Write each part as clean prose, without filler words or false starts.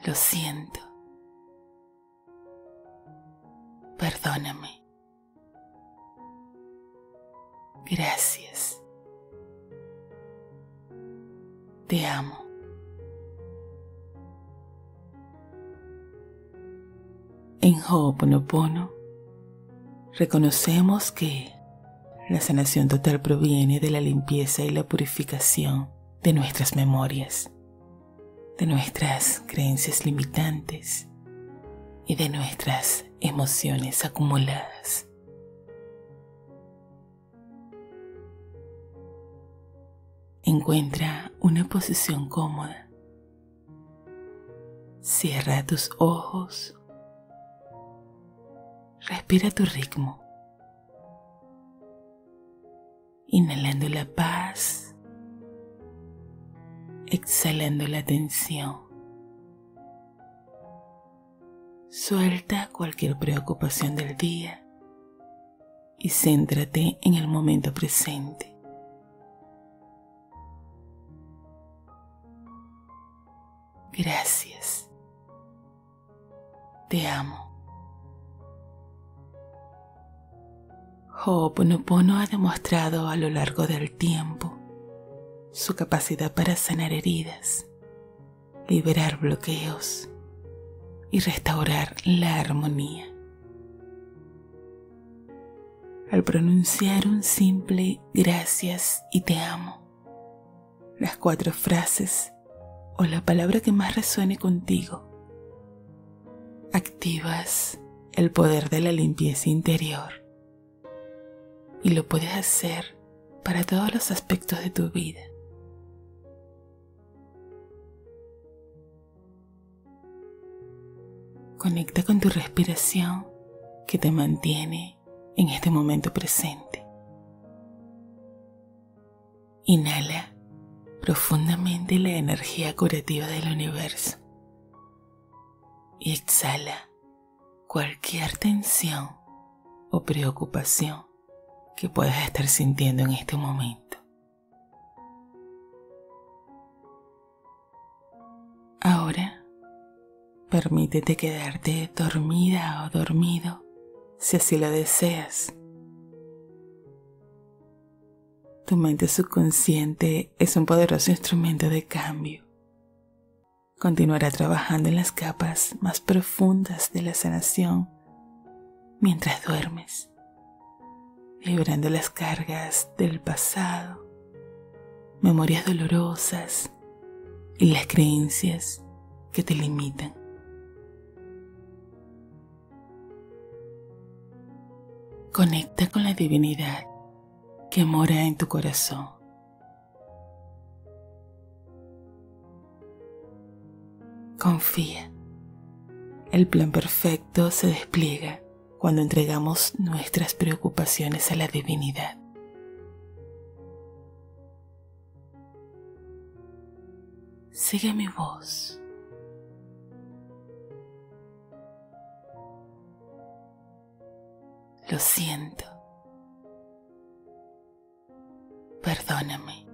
Lo siento. Perdóname. Gracias. Te amo. En Ho'oponopono reconocemos que la sanación total proviene de la limpieza y la purificación de nuestras memorias, de nuestras creencias limitantes y de nuestras emociones acumuladas. Encuentra una posición cómoda. Cierra tus ojos. Respira a tu ritmo. Inhalando la paz. Exhalando la tensión. Suelta cualquier preocupación del día y céntrate en el momento presente. Gracias. Te amo. Ho'oponopono ha demostrado a lo largo del tiempo su capacidad para sanar heridas, liberar bloqueos y restaurar la armonía. Al pronunciar un simple gracias y te amo, las 4 frases o la palabra que más resuene contigo, activas el poder de la limpieza interior y lo puedes hacer para todos los aspectos de tu vida. Conecta con tu respiración que te mantiene en este momento presente. Inhala profundamente la energía curativa del universo y exhala cualquier tensión o preocupación que puedas estar sintiendo en este momento. Ahora, permítete quedarte dormida o dormido si así lo deseas. Tu mente subconsciente es un poderoso instrumento de cambio. Continuará trabajando en las capas más profundas de la sanación mientras duermes, liberando las cargas del pasado, memorias dolorosas y las creencias que te limitan. Conecta con la divinidad que mora en tu corazón. Confía. El plan perfecto se despliega cuando entregamos nuestras preocupaciones a la divinidad. Sigue mi voz. Lo siento. Perdóname.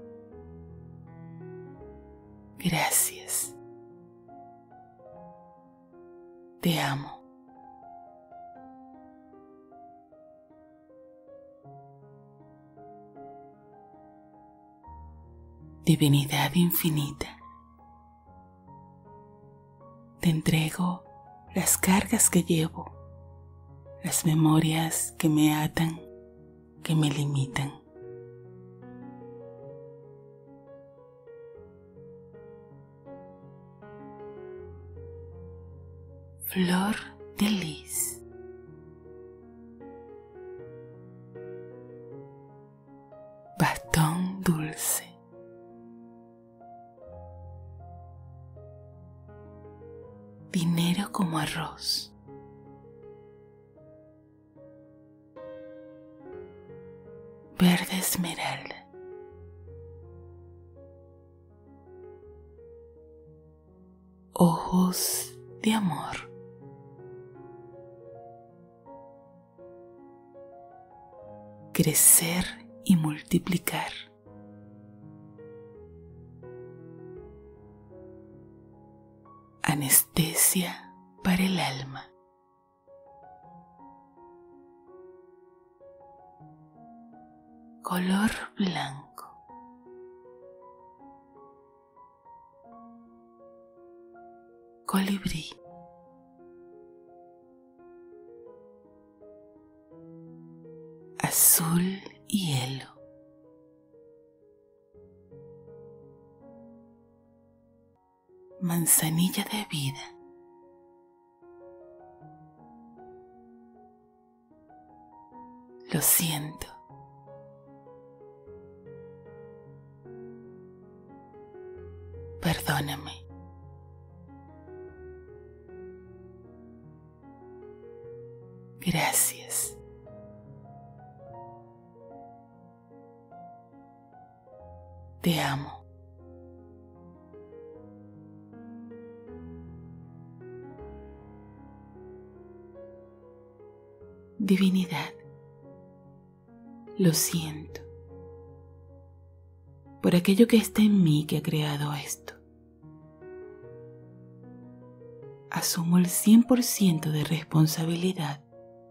Gracias. Te amo. Divinidad infinita, te entrego las cargas que llevo, las memorias que me atan, que me limitan. Flor de lis. Bastón dulce. Dinero como arroz. Verde esmeralda. Ojos de amor. Crecer y multiplicar. Anestesia para el alma. Color blanco. Colibrí. Azul hielo. Manzanilla de vida. Lo siento. Perdóname. Gracias. Te amo. Divinidad, lo siento por aquello que está en mí que ha creado esto. Asumo el 100% de responsabilidad.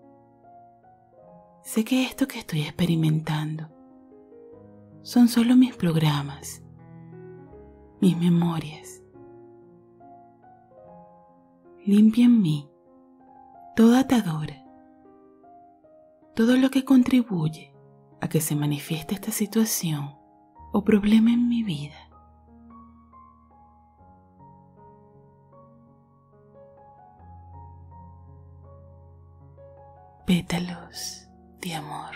Sé que esto que estoy experimentando son solo mis programas, mis memorias. Limpia en mí toda atadura, todo lo que contribuye a que se manifieste esta situación o problema en mi vida. Pétalos de amor.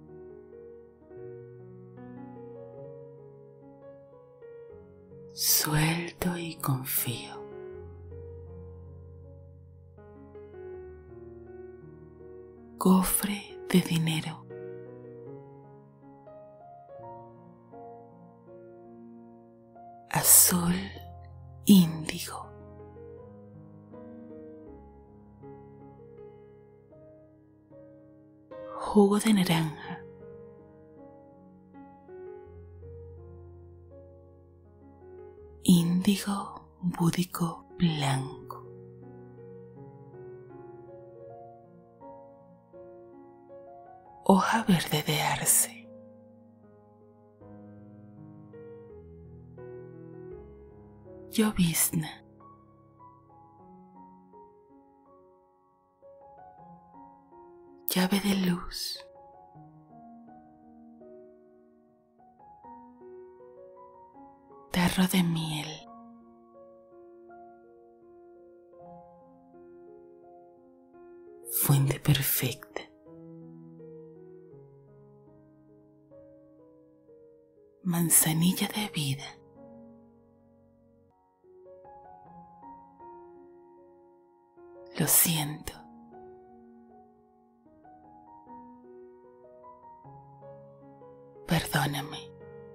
Suelto y confío. Cofre de dinero. Azul índigo. Jugo de naranja. Índigo búdico blanco. Hoja verde de arce. Llovizna. Llave de luz. Tarro de miel. Fuente perfecta. Manzanilla de vida. Lo siento. Perdóname.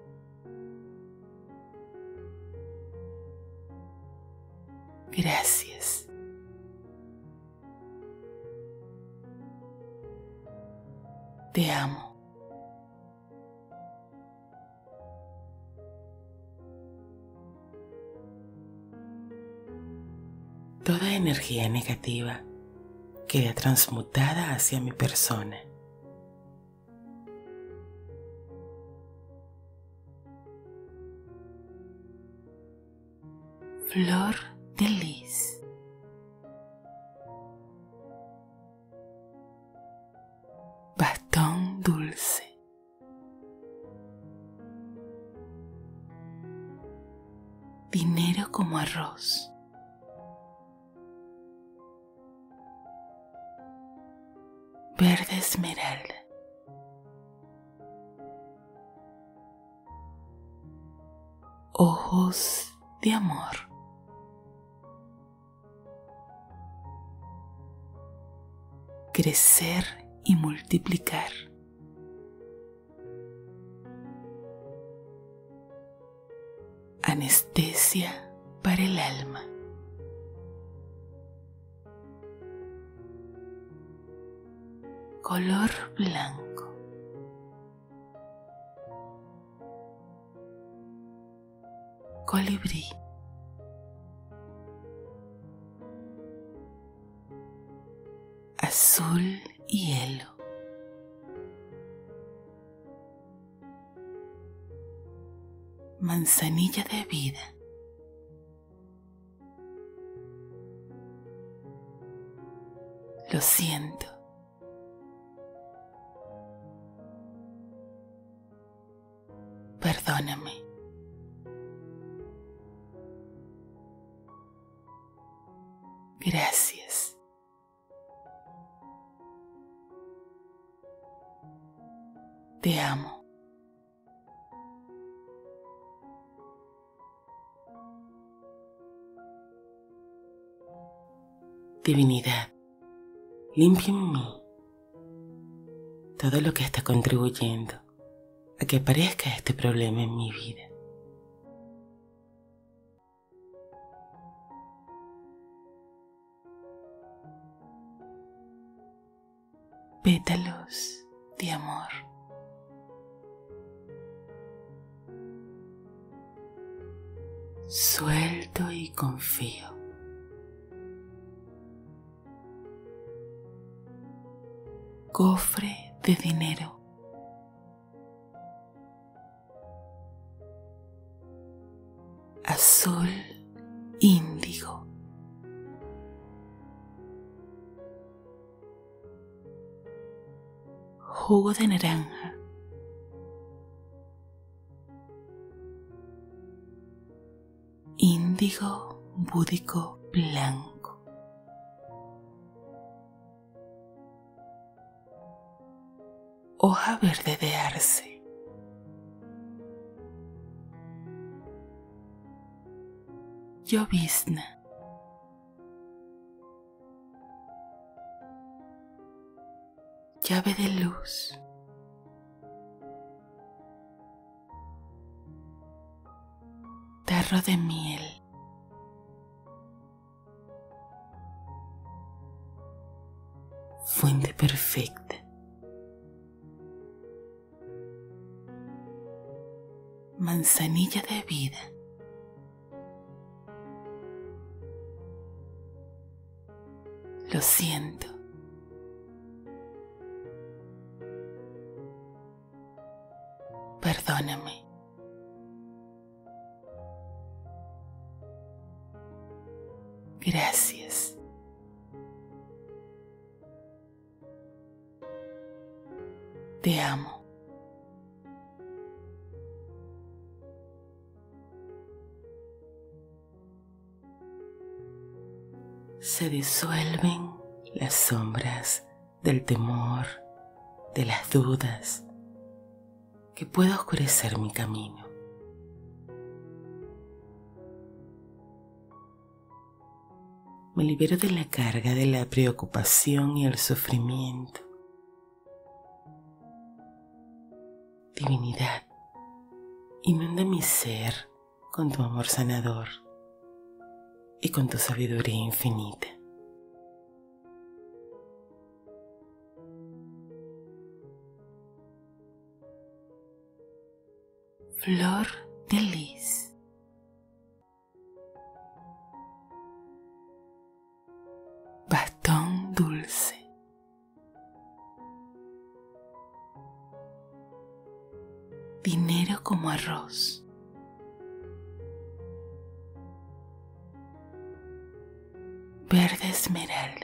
Gracias. Te amo. Toda energía negativa queda transmutada hacia mi persona. Flor de lis. Bastón dulce. Dinero como arroz. Verde esmeralda. Ojos de amor. Crecer y multiplicar. Anestesia para el alma. Color blanco. Colibrí. azul hielo, manzanilla de vida, lo siento, perdóname, gracias. Te amo. Divinidad, limpia en mí todo lo que está contribuyendo a que aparezca este problema en mi vida. Pétalos de amor. Suelto y confío. Cofre de dinero. Azul índigo. Jugo de naranja. Índigo búdico blanco. Hoja verde de arce. Llovizna. Llave de luz. Tarro de miel. Fuente perfecta. Manzanilla de vida. Lo siento. Perdóname. Gracias. Te amo. Se disuelven las sombras del temor, de las dudas, que pueda oscurecer mi camino. Me libero de la carga de la preocupación y el sufrimiento. Divinidad, inunda mi ser con tu amor sanador y con tu sabiduría infinita. Flor de lis. Bastón dulce. Dinero como arroz. Verde esmeralda.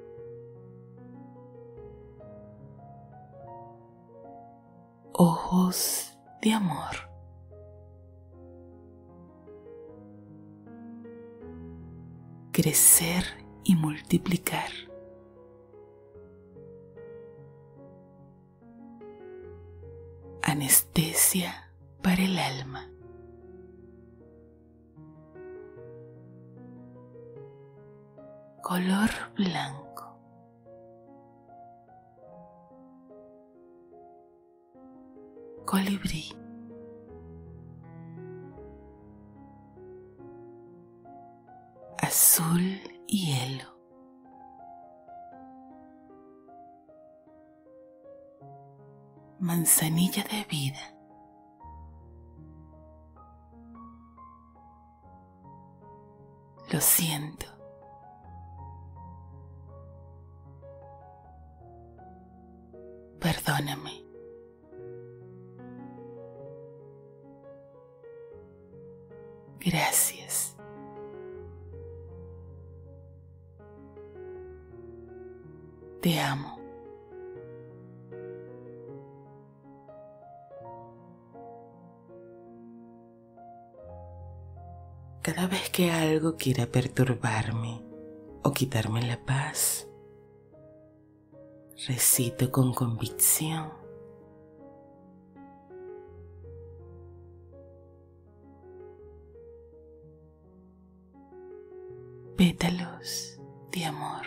Ojos de amor. Crecer y multiplicar. Anestesia para el alma. Color blanco. Colibrí. Azul hielo. Manzanilla de vida. Lo siento. Perdóname. Gracias. Te amo. Cada vez que algo quiera perturbarme o quitarme la paz, recito con convicción: pétalos de amor.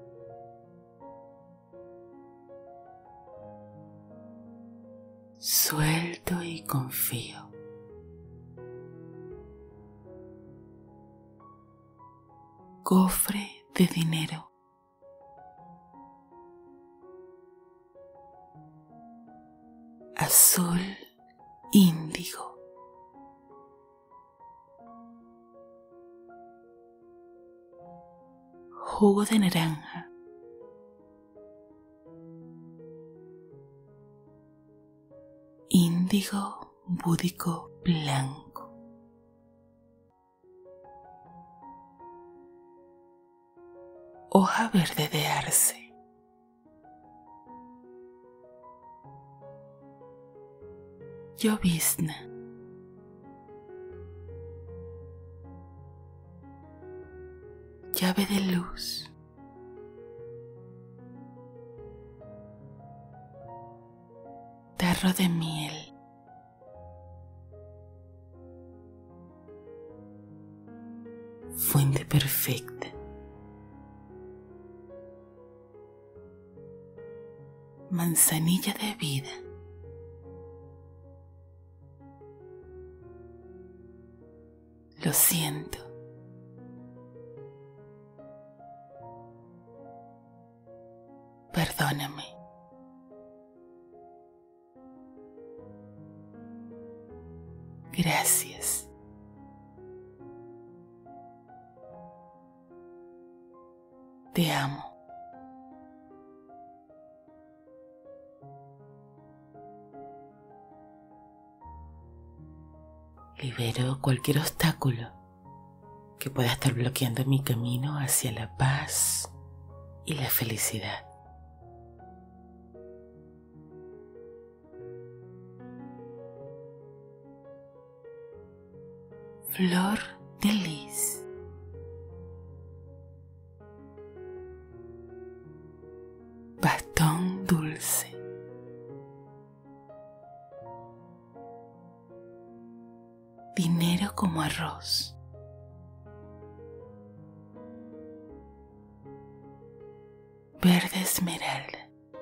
Suelto y confío. Cofre de dinero. Azul índigo. Jugo de naranja. Índigo búdico blanco. Hoja verde de arce. Llovizna. Llave de luz. Tarro de miel. Fuente perfecta. Manzanilla de vida. Lo siento. Perdóname. Gracias. Te amo. Libero cualquier obstáculo que pueda estar bloqueando mi camino hacia la paz y la felicidad. Flor de lis. Bastón dulce. Dinero como arroz. Verde esmeralda.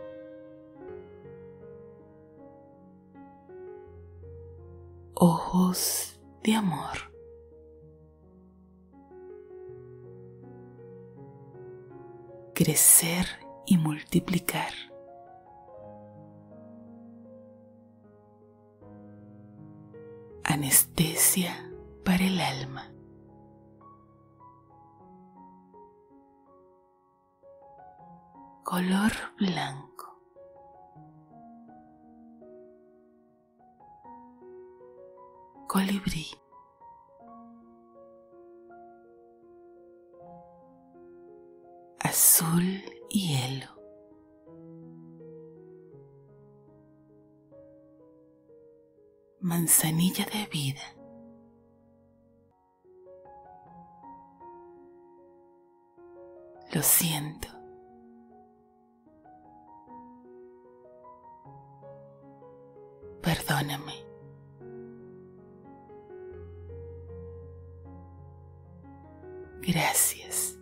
Ojos de amor. Crecer y multiplicar. Anestesia para el alma. Color blanco. Colibrí. Azul hielo. Manzanilla de vida. Lo siento. Perdóname. Gracias.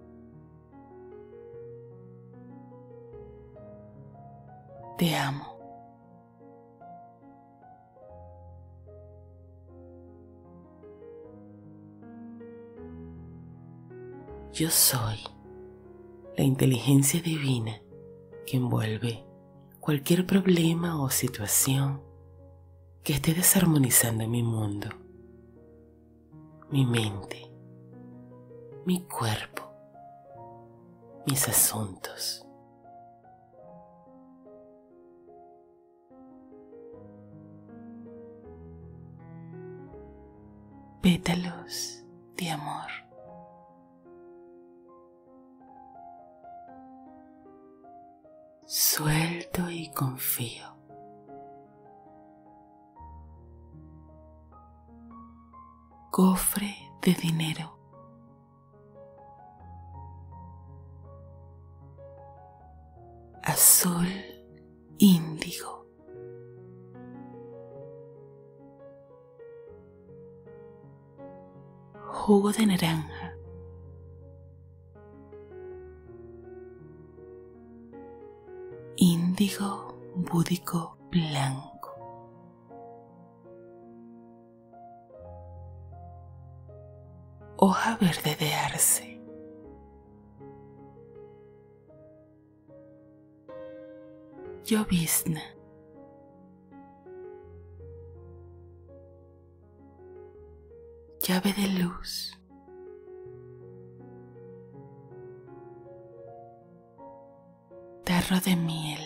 Te amo. Yo soy la inteligencia divina que envuelve cualquier problema o situación que esté desarmonizando mi mundo, mi mente, mi cuerpo, mis asuntos. pétalos de amor. Suelto y confío. Cofre de dinero. Azul índigo. Jugo de naranja. Índigo búdico blanco. Hoja verde de arce. Llovizna. Llave de luz. Tarro de miel.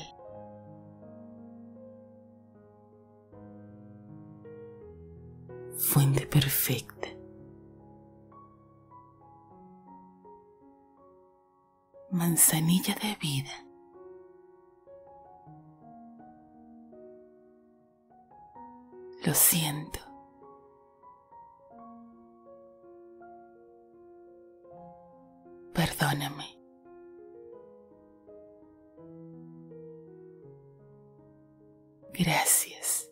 Fuente perfecta. Manzanilla de vida. Lo siento. Perdóname. Gracias.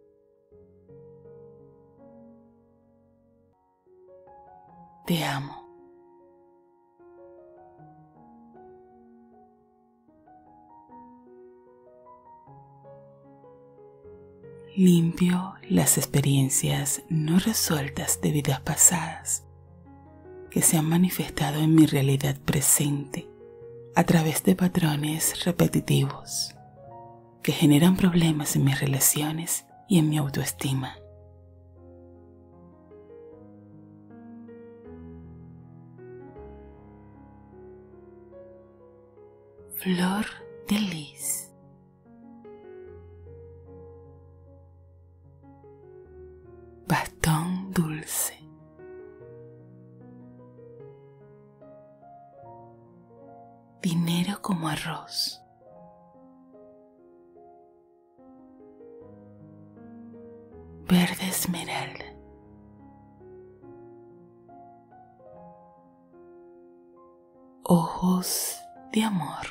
Te amo. Limpio las experiencias no resueltas de vidas pasadas que se han manifestado en mi realidad presente a través de patrones repetitivos que generan problemas en mis relaciones y en mi autoestima. Flor de lis. Bastón dulce. Dinero como arroz. Verde esmeralda. Ojos de amor.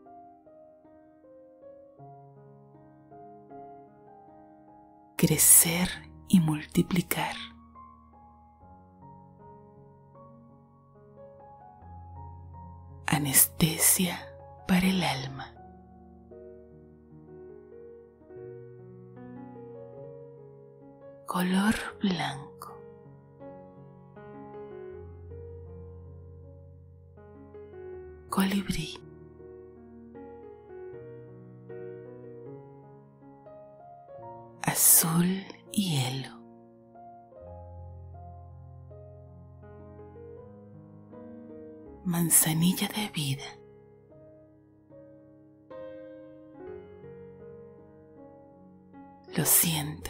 Crecer y multiplicar. Anestesia para el alma. Color blanco. Colibrí. Azul hielo. Manzanilla de vida. Lo siento.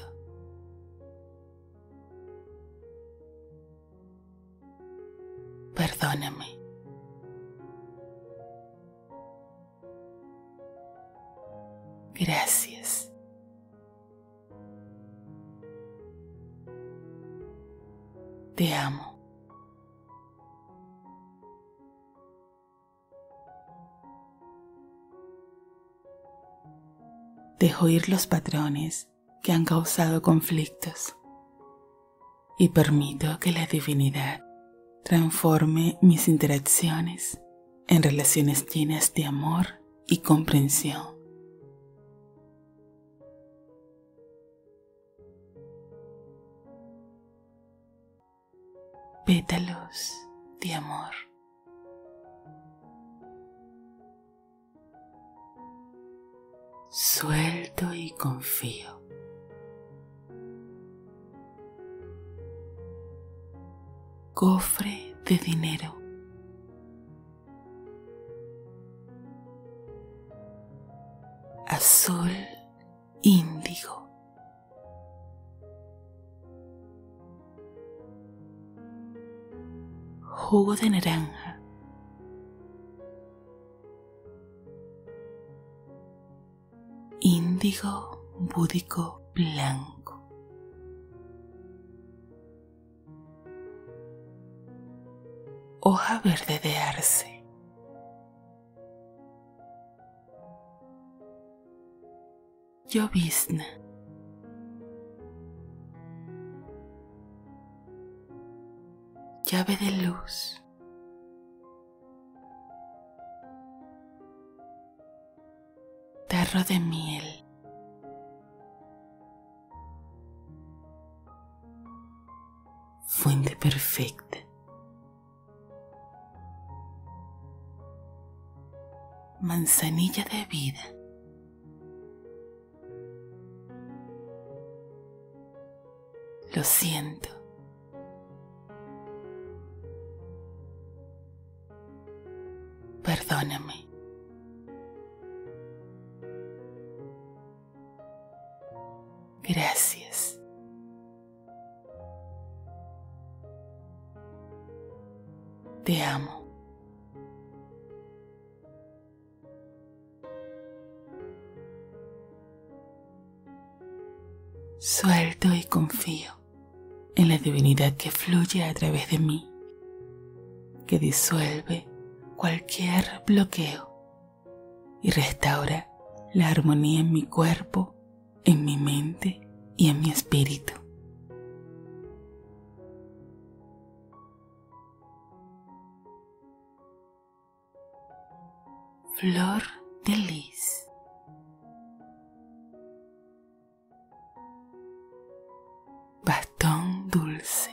Perdóname. Gracias. Te amo. Dejo ir los patrones que han causado conflictos y permito que la divinidad transforme mis interacciones en relaciones llenas de amor y comprensión. Pétalos de amor. Suelto y confío. Cofre de dinero. Azul índigo. jugo de naranja, índigo búdico blanco, hoja verde de arce, llovizna, llave de luz, tarro de miel, fuente perfecta, manzanilla de vida, lo siento, perdóname, gracias, te amo. Suelto y confío en la divinidad que fluye a través de mí, que disuelve cualquier bloqueo y restaura la armonía en mi cuerpo, en mi mente y en mi espíritu. Flor de lis, bastón dulce,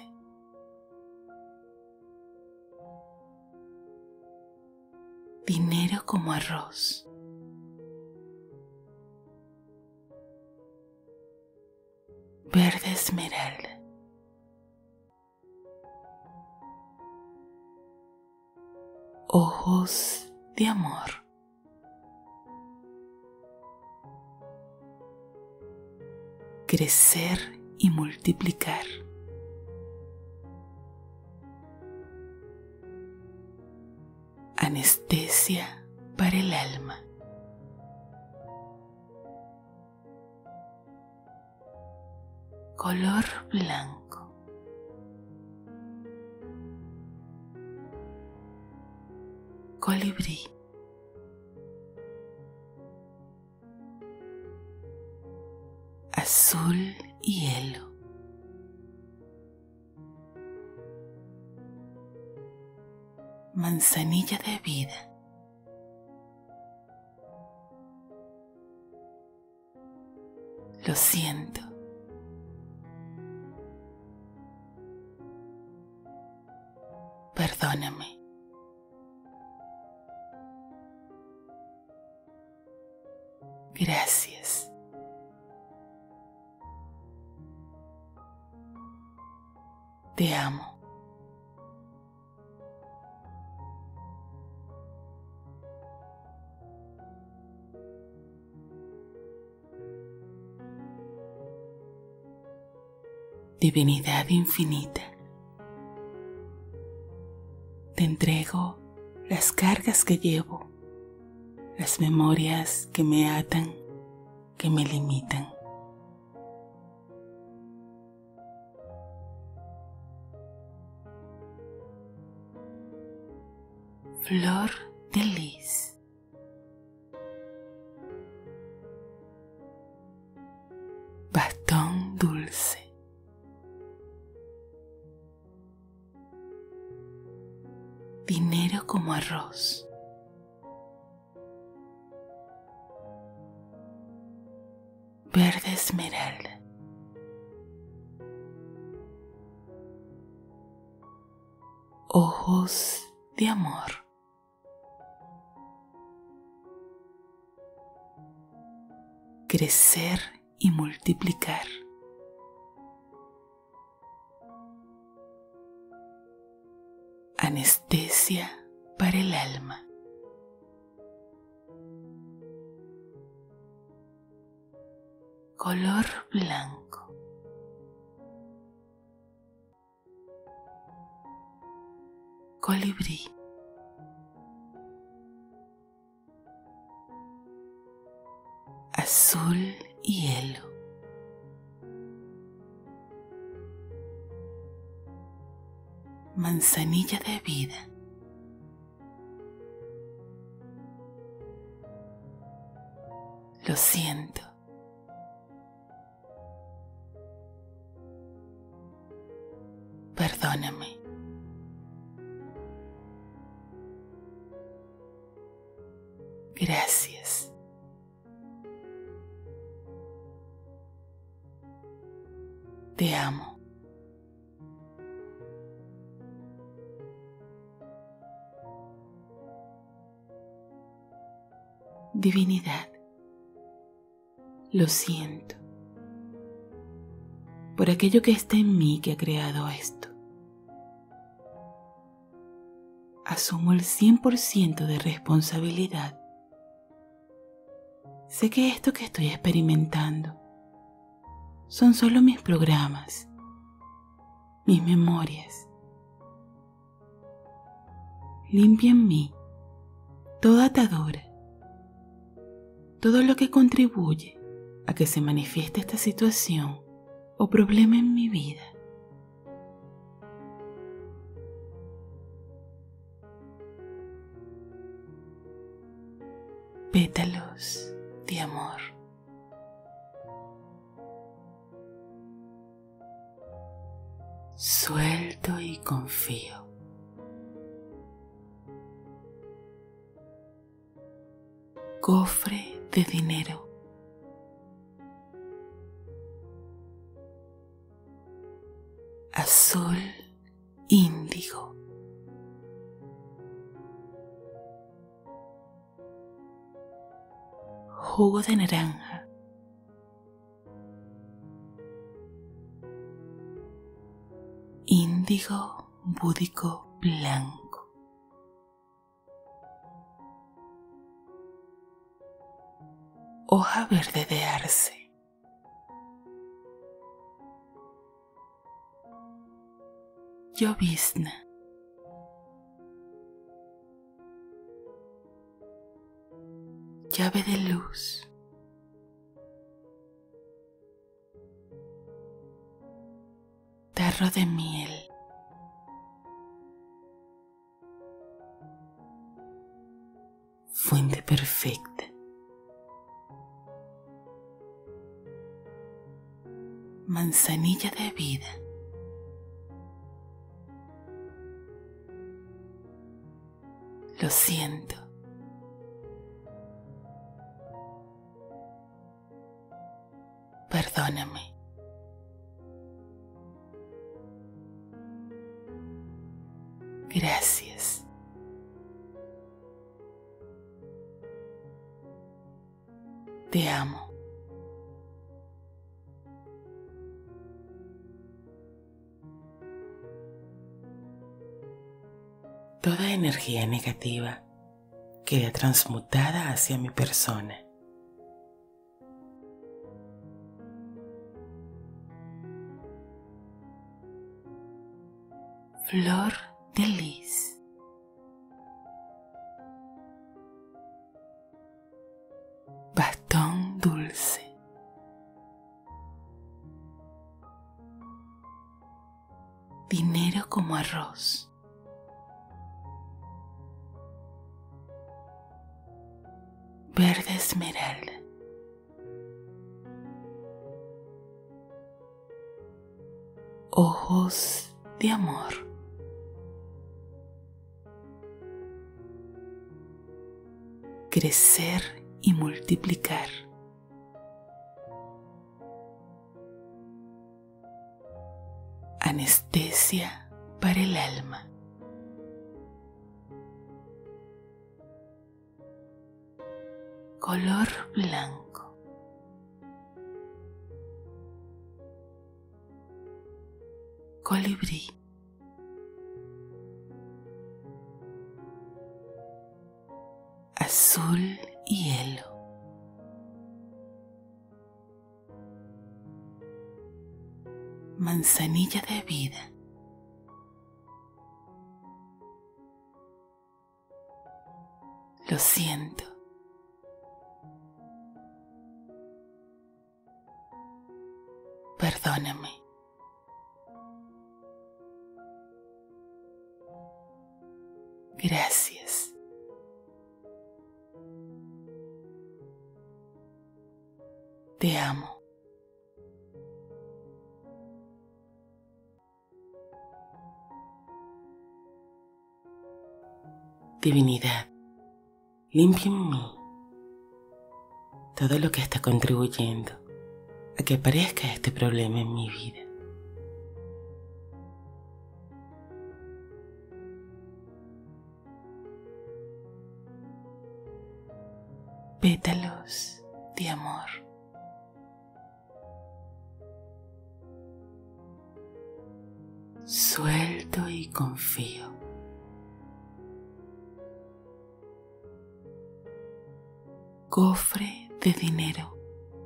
dinero como arroz, verde esmeralda, ojos de amor, crecer y multiplicar, anestesia para el alma, color blanco, colibrí, azul hielo, manzanilla de vida, lo siento, perdóname, gracias, te amo. Divinidad infinita, te entrego las cargas que llevo, las memorias que me atan, que me limitan. Flor de lis, bastón dulce, dinero como arroz, verde esmeralda, ojos de amor, crecer y multiplicar, anestesia para el alma, color blanco, colibrí, azul hielo, manzanilla de vida, lo siento, perdóname, gracias. Te amo. Divinidad, lo siento por aquello que está en mí que ha creado esto. Asumo el 100% de responsabilidad. Sé que esto que estoy experimentando son solo mis programas, mis memorias. Limpia en mí toda atadura, todo lo que contribuye a que se manifieste esta situación o problema en mi vida. Pétalos de amor. Suelto y confío. Cofre de dinero. Azul índigo. Jugo de naranja. Índigo búdico blanco. Hoja verde de arce. Llovizna. Llave de luz. Tarro de miel. Fuente perfecta. Manzanilla de vida. Lo siento. Perdóname. Gracias. Te amo. Toda energía negativa queda transmutada hacia mi persona. Flor de lis. Bastón dulce. Dinero como arroz. Verde esmeralda. Ojos de amor. Crecer y multiplicar. Anestesia para el alma. Color blanco. Colibrí. Azul hielo. Manzanilla de vida. Lo siento. Perdóname. Gracias. Te amo. Divinidad, limpia en mí todo lo que está contribuyendo a que aparezca este problema en mi vida. Pétalos de amor. Suelto y confío. Cofre de dinero.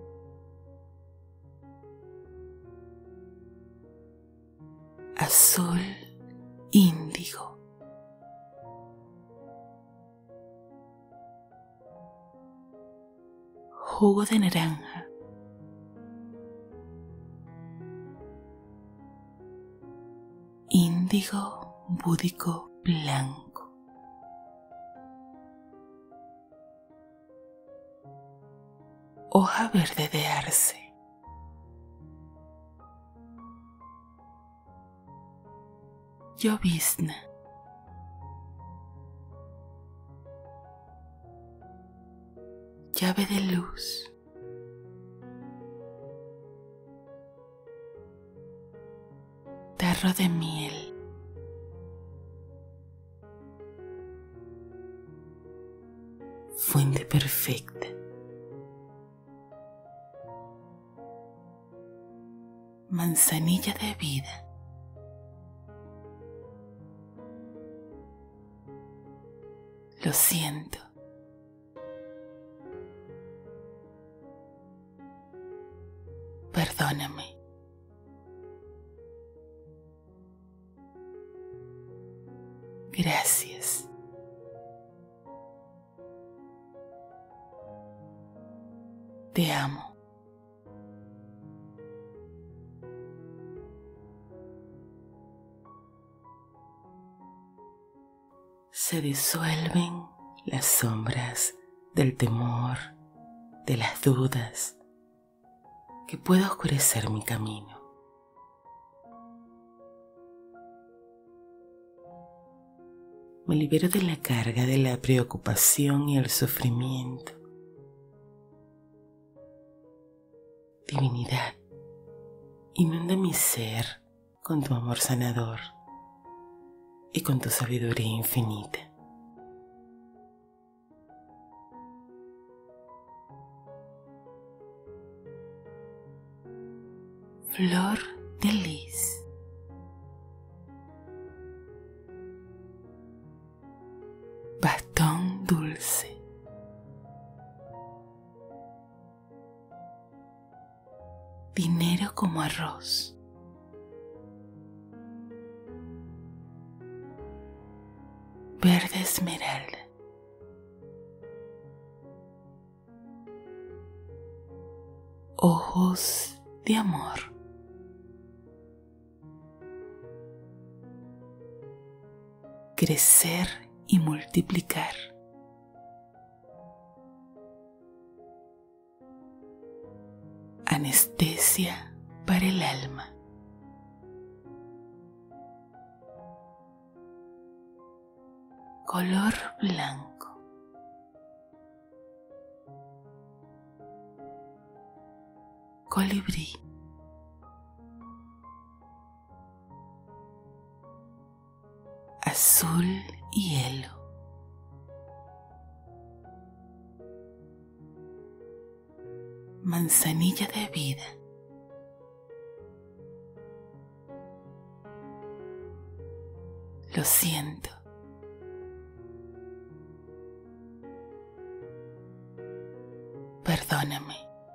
Azul índigo. Jugo de naranja. Índigo búdico blanco. Hoja verde de arce. Llovizna. Llave de luz. Tarro de miel. Fuente perfecta. Manzanilla de vida. Lo siento. Perdóname. Gracias. Te amo. Se disuelven las sombras del temor, de las dudas, que pueda oscurecer mi camino. Me libero de la carga de la preocupación y el sufrimiento. Divinidad, inunda mi ser con tu amor sanador y con tu sabiduría infinita. Flor de lis. Bastón dulce. Dinero como arroz. Verde esmeralda. Ojos de amor. Crecer y multiplicar. Anestesia para el alma. Color blanco. Colibrí. Azul hielo. Manzanilla de vida. Lo siento. Perdóname.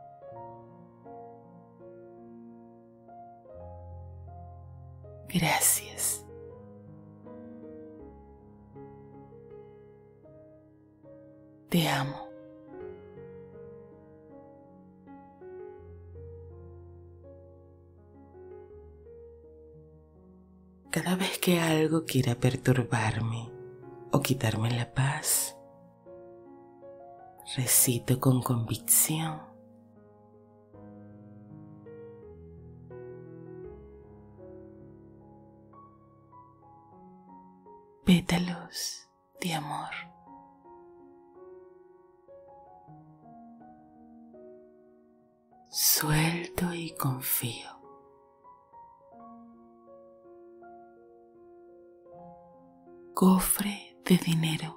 Gracias. Te amo. Cada vez que algo quiera perturbarme o quitarme la paz, recito con convicción: pétalos de amor. Suelto y confío. Cofre de dinero.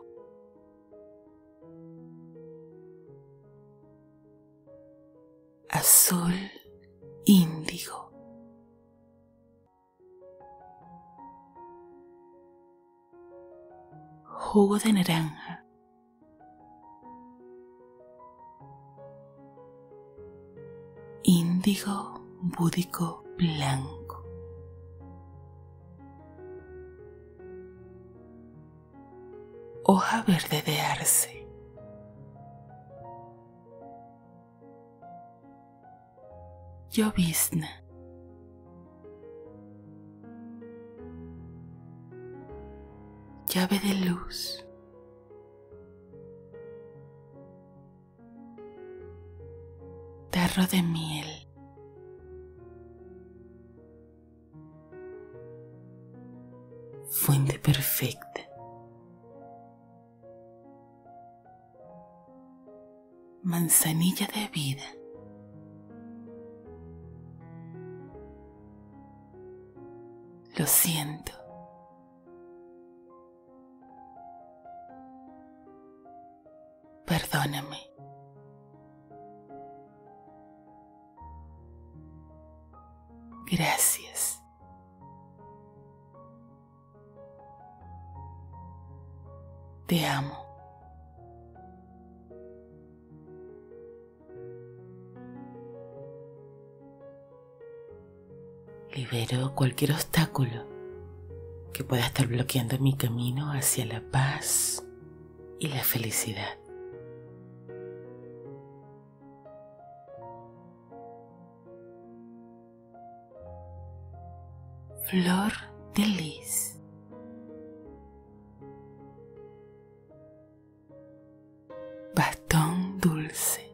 Azul índigo. Jugo de naranja. Índigo búdico blanco. Hoja verde de arce. Llovizna. Llave de luz. Tarro de miel. Fuente perfecta. Manzanilla de vida. Lo siento. Perdóname. Gracias. Te amo. Libero cualquier obstáculo que pueda estar bloqueando mi camino hacia la paz y la felicidad. Flor de lis. Bastón dulce.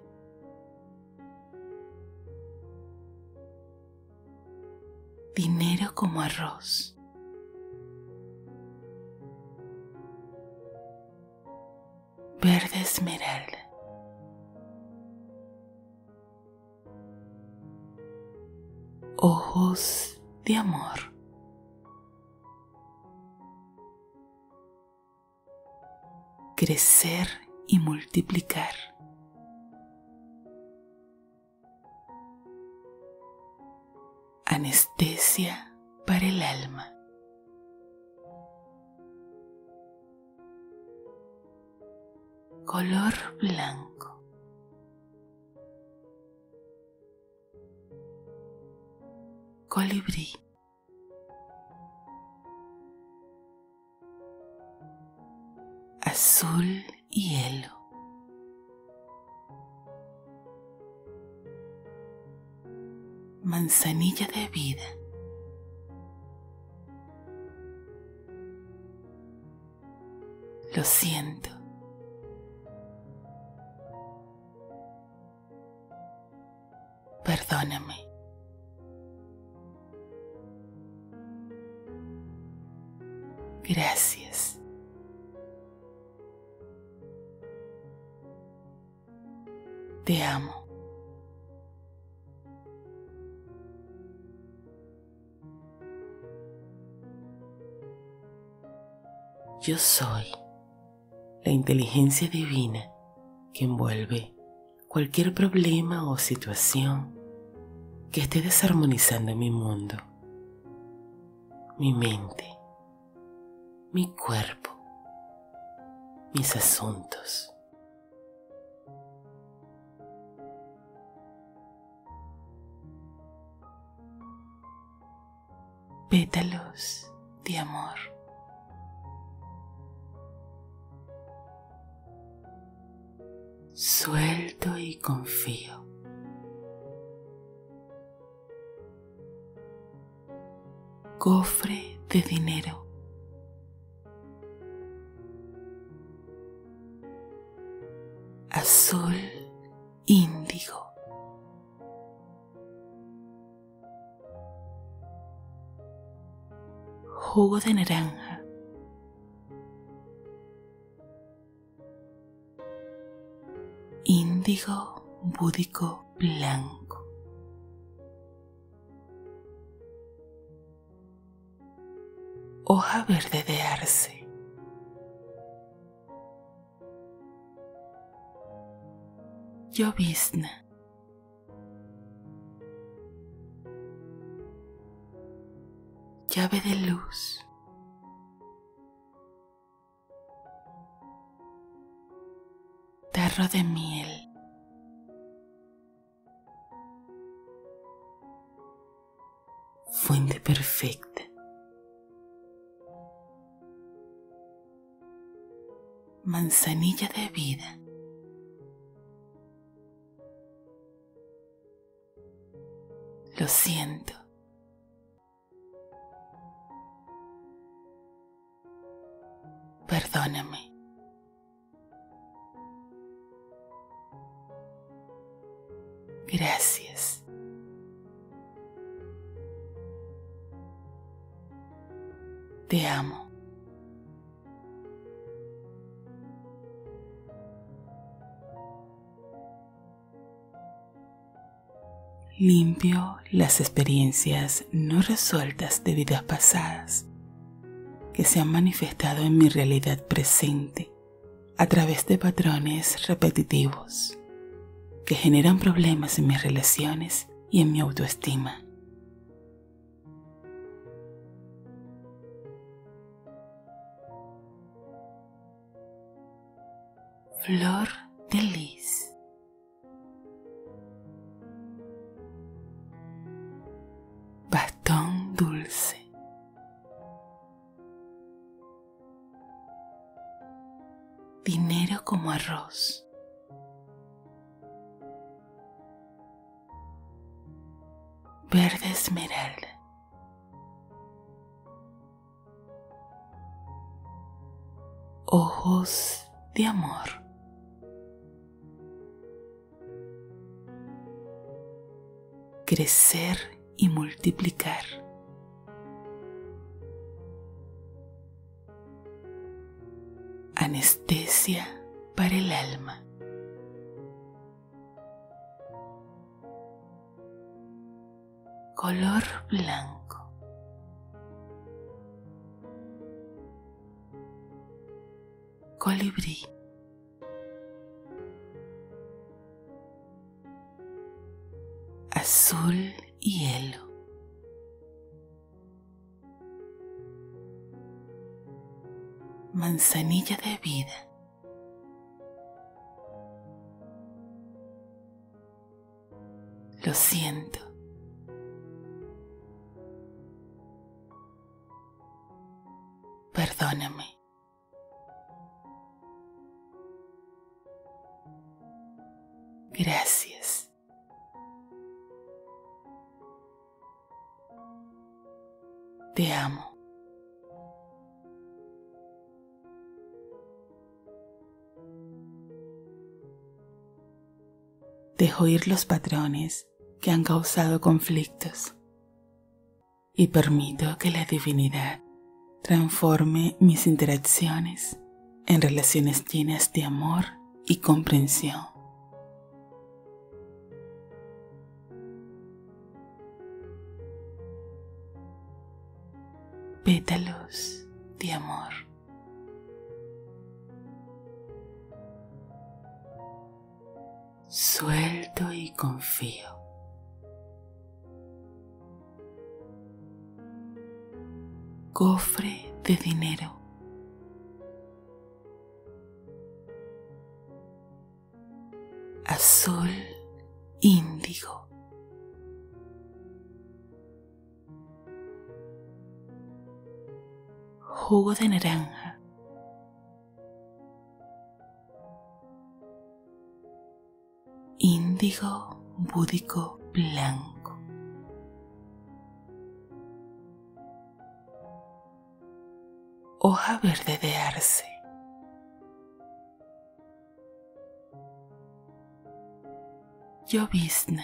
Dinero como arroz. Verde esmeralda. Ojos de amor. Crecer y multiplicar. Anestesia para el alma. Color blanco. Colibrí. Azul hielo. Manzanilla de vida. Lo siento. Perdóname. Gracias. Te amo. Yo soy la inteligencia divina que envuelve cualquier problema o situación que esté desarmonizando mi mundo, mi mente, mi cuerpo, mis asuntos. Pétalos de amor. Suelto y confío. Cofre de dinero. Azul índigo. Jugo de naranja. Índigo búdico blanco. Hoja verde de arce. Llovizna. Llave de luz. Tarro de miel. Fuente perfecta. Manzanilla de vida. Lo siento. Perdóname. Gracias. Te amo. Limpio las experiencias no resueltas de vidas pasadas que se han manifestado en mi realidad presente a través de patrones repetitivos que generan problemas en mis relaciones y en mi autoestima. Flor de lis. Bastón dulce. Dinero como arroz. Verde esmeralda. Ojos de amor. Crecer y multiplicar. Anestesia para el alma. Color blanco. Colibrí. Azul hielo. Manzanilla de vida. Lo siento. Perdóname. Gracias. Te amo. Dejo ir los patrones que han causado conflictos y permito que la divinidad transforme mis interacciones en relaciones llenas de amor y comprensión. Pétalos de amor. Suelto y confío. Cofre de dinero. Azul índigo. Jugo de naranja. índigo búdico blanco. Hoja verde de arce. Llovizna.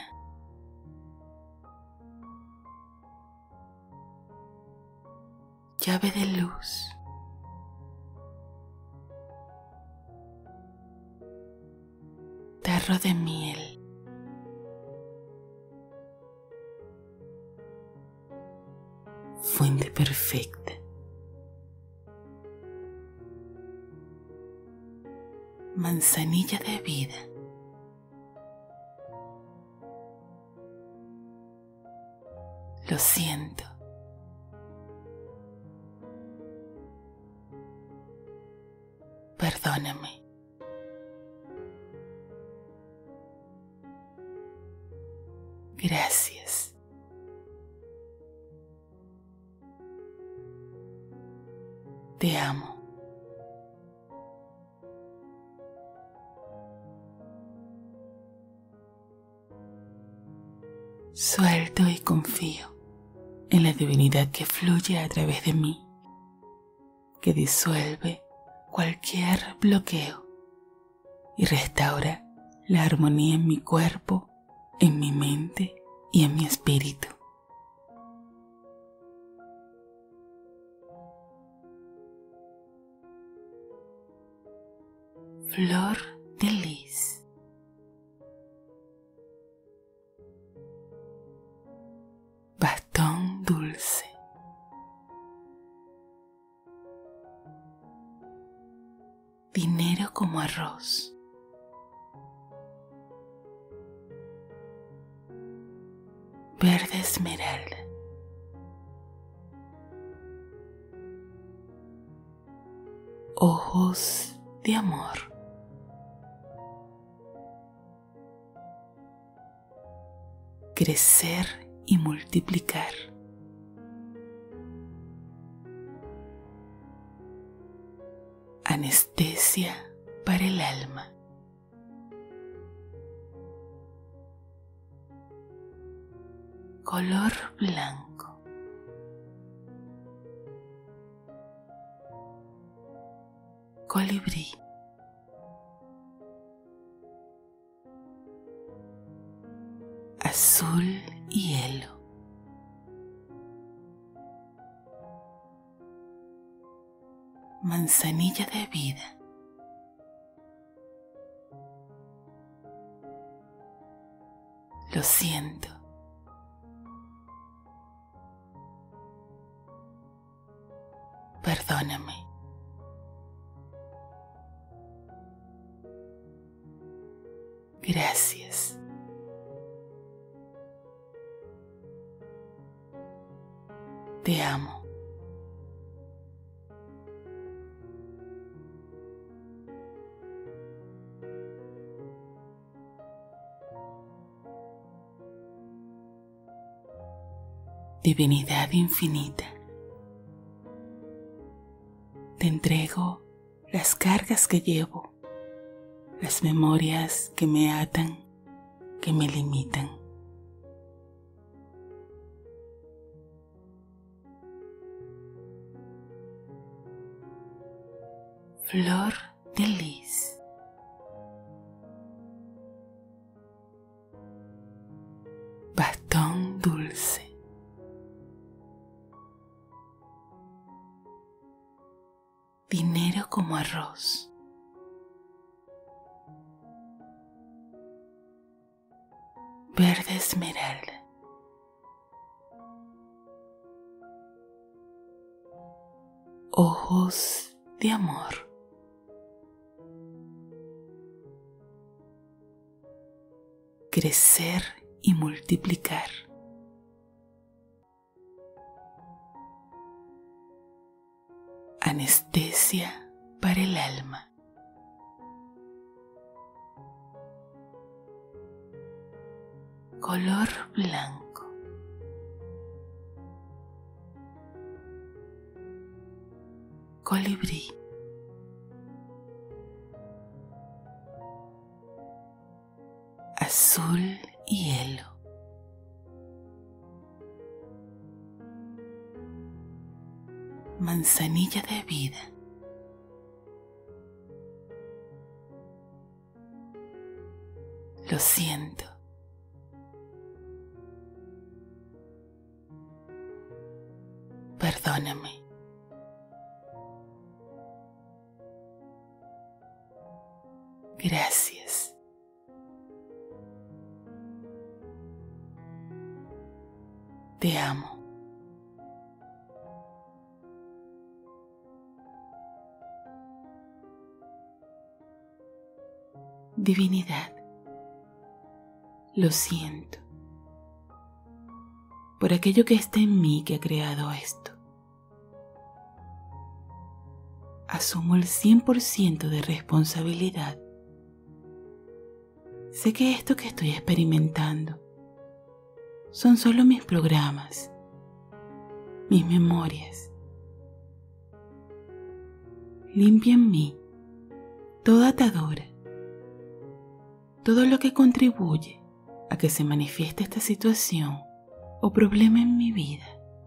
Llave de luz. Tarro de miel. Fuente perfecta. Manzanilla de vida. Lo siento. Perdóname. Gracias. Te amo. Suelto y confío en la divinidad que fluye a través de mí, que disuelve cualquier bloqueo y restaura la armonía en mi cuerpo, en mi mente y en mi espíritu. Flor de lis. Bastón dulce. Dinero como arroz. Verde esmeralda. Ojos de amor. Crecer y multiplicar. Anestesia para el alma. Color blanco. Colibrí. Azul hielo. Manzanilla de vida. Lo siento. Perdóname. Gracias. Te amo. Divinidad infinita, te entrego las cargas que llevo, las memorias que me atan, que me limitan. Flor de lis. Bastón dulce. Dinero como arroz. Verde esmeralda. Ojos de amor. Crecer y multiplicar. Anestesia para el alma. Color blanco. Colibrí. Azul azul hielo, manzanilla de vida, lo siento, perdóname, gracias. Te amo. Divinidad, lo siento por aquello que está en mí que ha creado esto. Asumo el 100% de responsabilidad. Sé que esto que estoy experimentando son solo mis programas, mis memorias. Limpia en mí toda atadura, todo lo que contribuye a que se manifieste esta situación o problema en mi vida.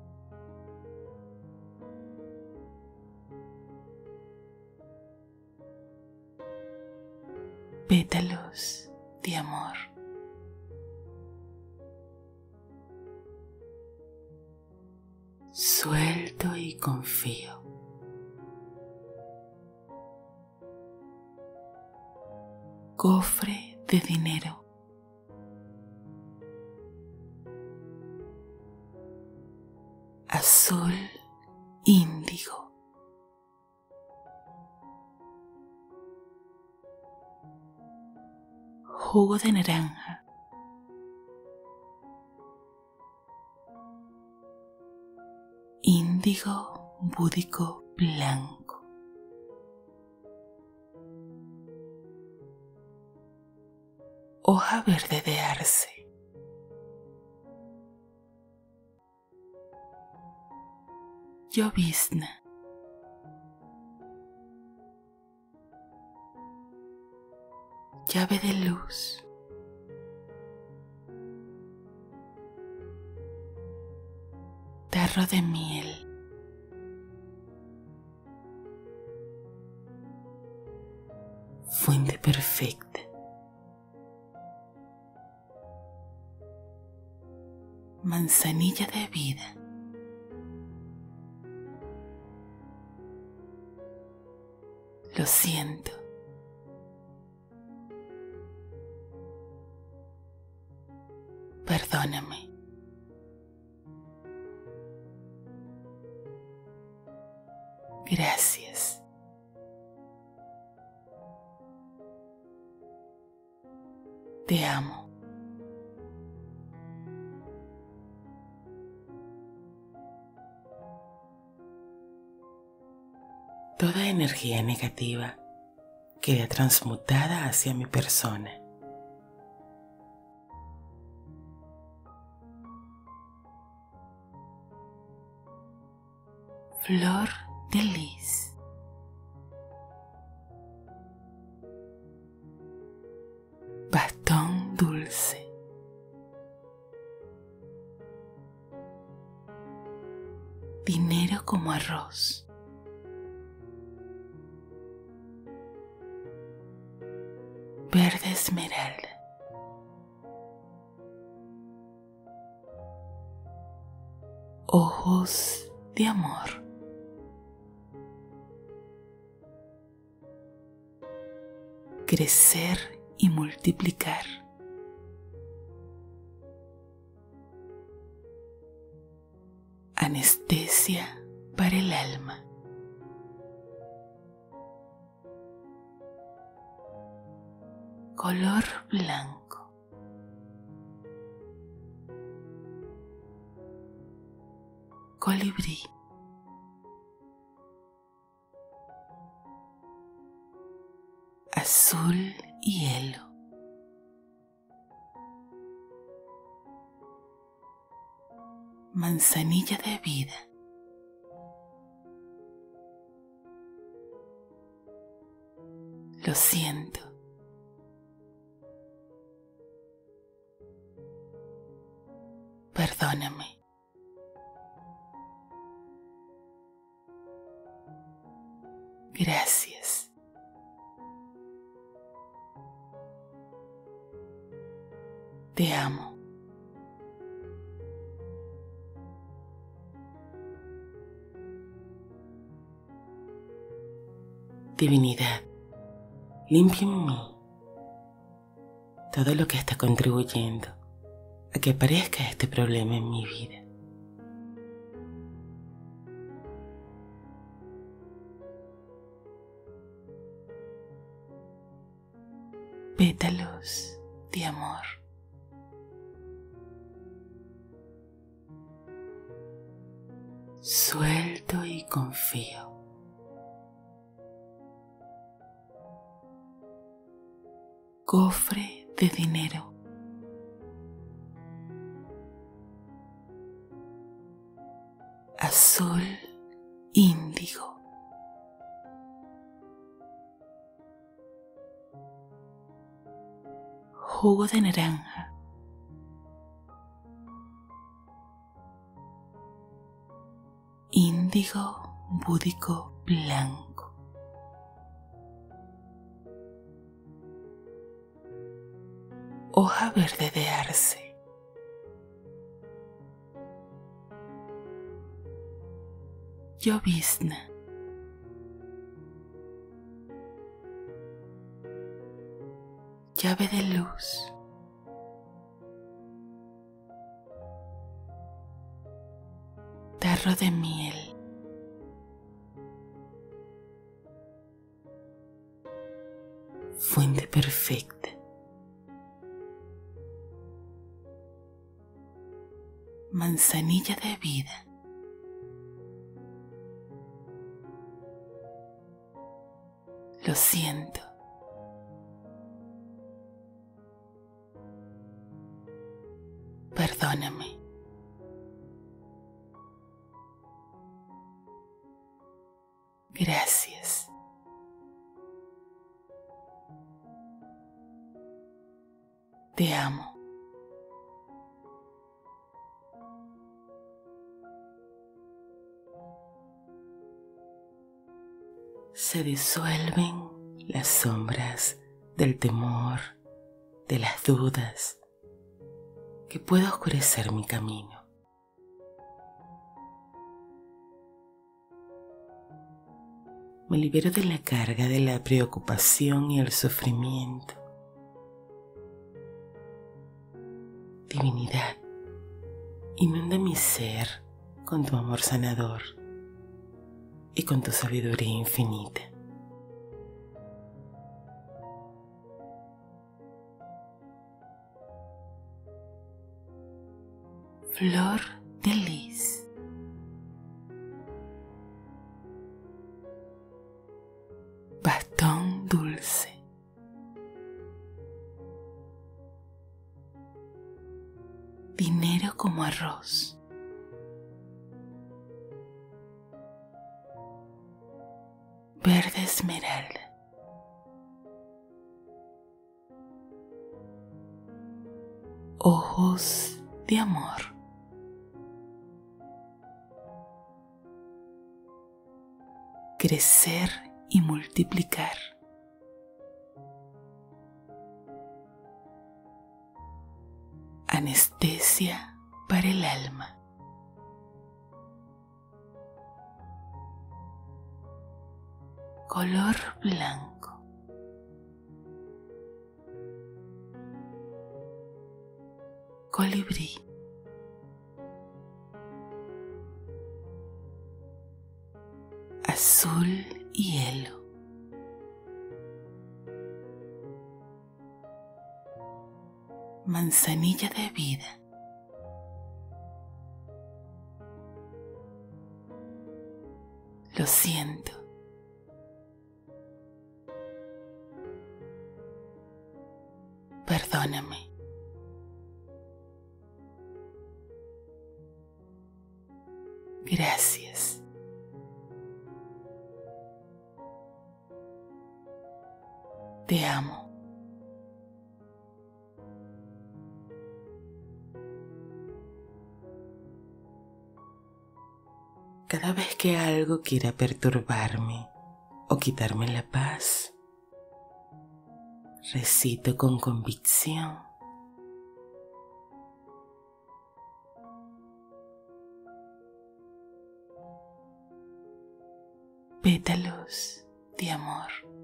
Pétalos de amor. Suelto y confío. Cofre de dinero. Azul índigo. Jugo de naranja. Índigo búdico blanco. Hoja verde de arce. Llovizna. Llave de luz. Tarro de miel. Fuente perfecta. Manzanilla de vida. Lo siento. Perdóname. Gracias. Te amo. Toda energía negativa queda transmutada hacia mi persona. Flor de lis. Bastón dulce. Dinero como arroz. Verde esmeralda. Ojos de amor. Crecer y multiplicar. Anestesia para el alma. Color blanco. Colibrí. Azul hielo. Manzanilla de vida. Lo siento. Perdóname. Gracias. Te amo. Divinidad, limpia en mí todo lo que está contribuyendo a que aparezca este problema en mi vida. Pétalos de amor. Suelto y confío. Cofre de dinero. Azul índigo. Jugo de naranja. Índigo búdico blanco. Hoja verde de arce. Llovizna. Llave de luz. Tarro de miel. Fuente perfecta. Manzanilla de vida. Lo siento. Perdóname. Gracias. Te amo. Se disuelven las sombras del temor, de las dudas, que pueda oscurecer mi camino. Me libero de la carga de la preocupación y el sufrimiento. Divinidad, inunda mi ser con tu amor sanador y con tu sabiduría infinita. Flor de lis. Bastón dulce. Dinero como arroz. Verde esmeralda. Ojos de amor. Crecer y multiplicar. Anestesia para el alma. Color blanco. Colibrí. Azul hielo. Manzanilla de vida. Lo siento. Perdóname. Gracias. Te amo. Cada vez que algo quiera perturbarme o quitarme la paz, recito con convicción: pétalos de amor.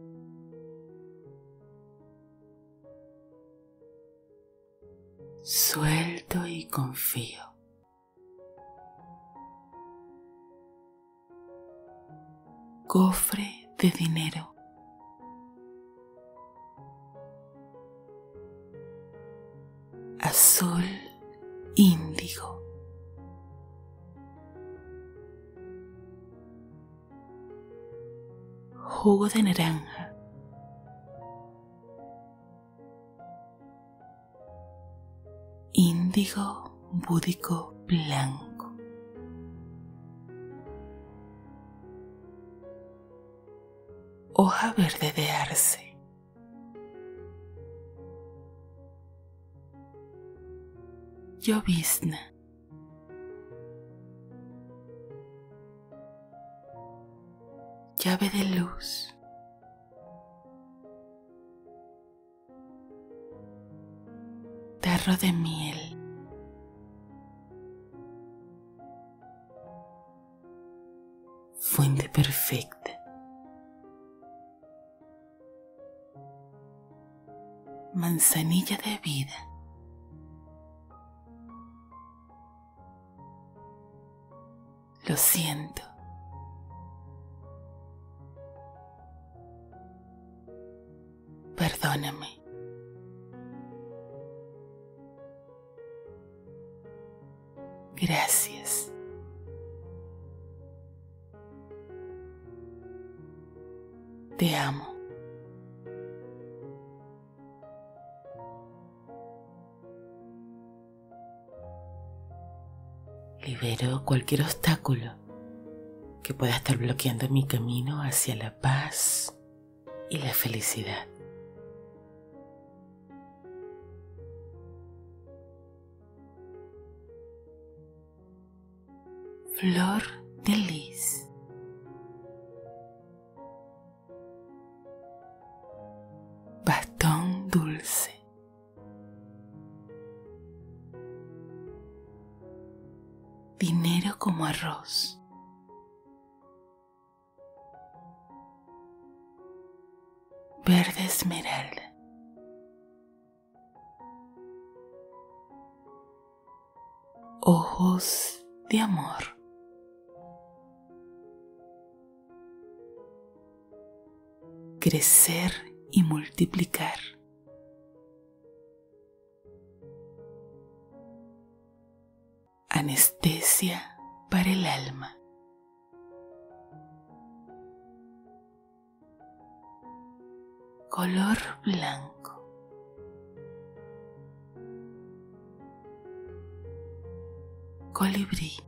Suelto y confío. Cofre de dinero. Azul índigo. Jugo de naranja. Índigo búdico blanco. Hoja verde de arce. Llovizna. Llave de luz. Tarro de miel. Fuente perfecta. Manzanilla de vida. Lo siento. Perdóname. Gracias. Te amo. Libero cualquier obstáculo que pueda estar bloqueando mi camino hacia la paz y la felicidad. Flor de lis. Bastón dulce. Dinero como arroz. Verde esmeralda. Ojos de amor. Crecer y multiplicar. Anestesia para el alma. Color blanco. Colibrí.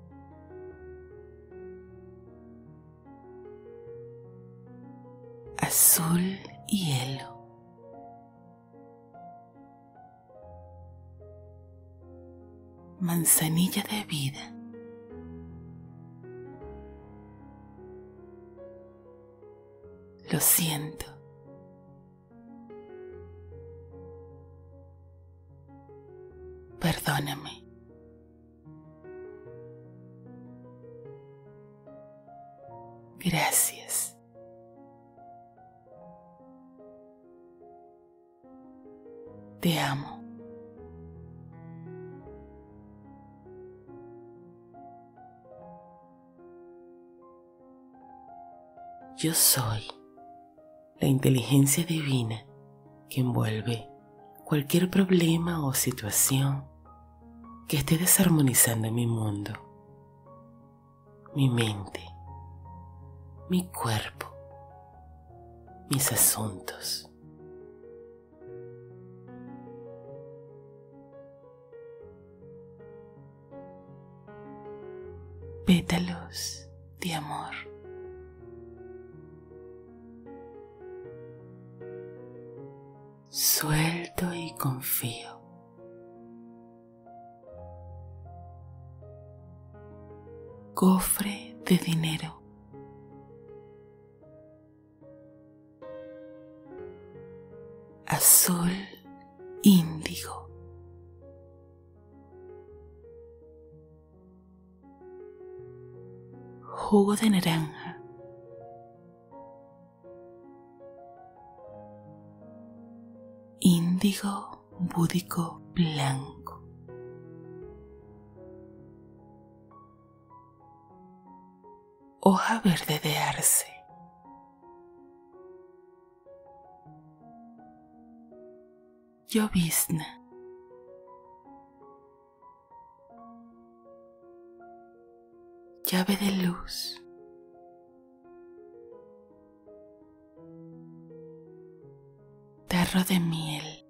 Azul hielo. Manzanilla de vida. Lo siento. Perdóname. Gracias. Te amo. Yo soy la inteligencia divina que envuelve cualquier problema o situación que esté desarmonizando mi mundo, mi mente, mi cuerpo, mis asuntos. Pétalos de amor. Suelto y confío. Cofre de dinero. Azul índigo. Jugo de naranja. Índigo búdico blanco. Hoja verde de arce. Llovizna. Llave de luz. Tarro de miel.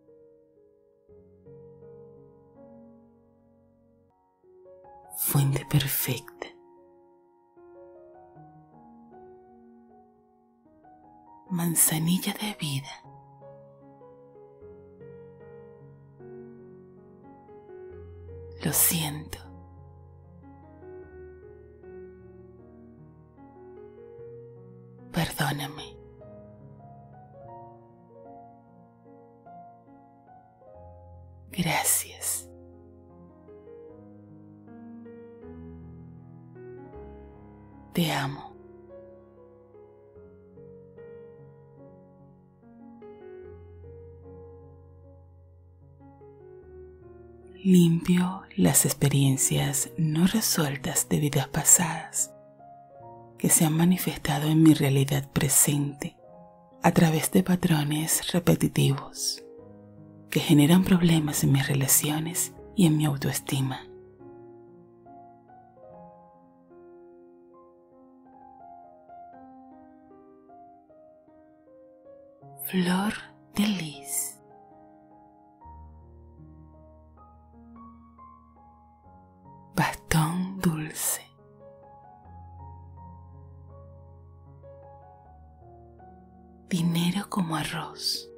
Fuente perfecta. Manzanilla de vida. Lo siento. Perdóname. Gracias. Te amo. Limpio las experiencias no resueltas de vidas pasadas que se han manifestado en mi realidad presente a través de patrones repetitivos que generan problemas en mis relaciones y en mi autoestima. Flor de lis. Bastón dulce. Dinero como arroz.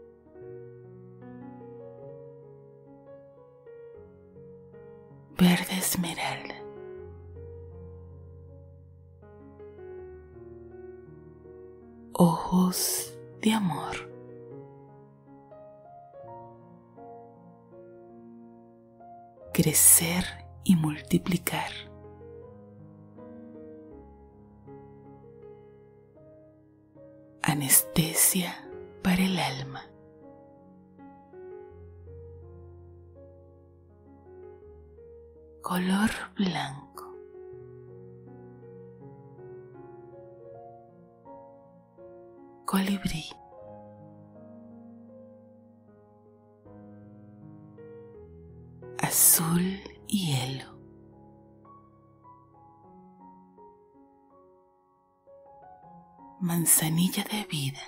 Verde esmeralda. Ojos de amor. Crecer y multiplicar. Anestesia para el alma. Color blanco. Colibrí. Azul hielo. Manzanilla de vida.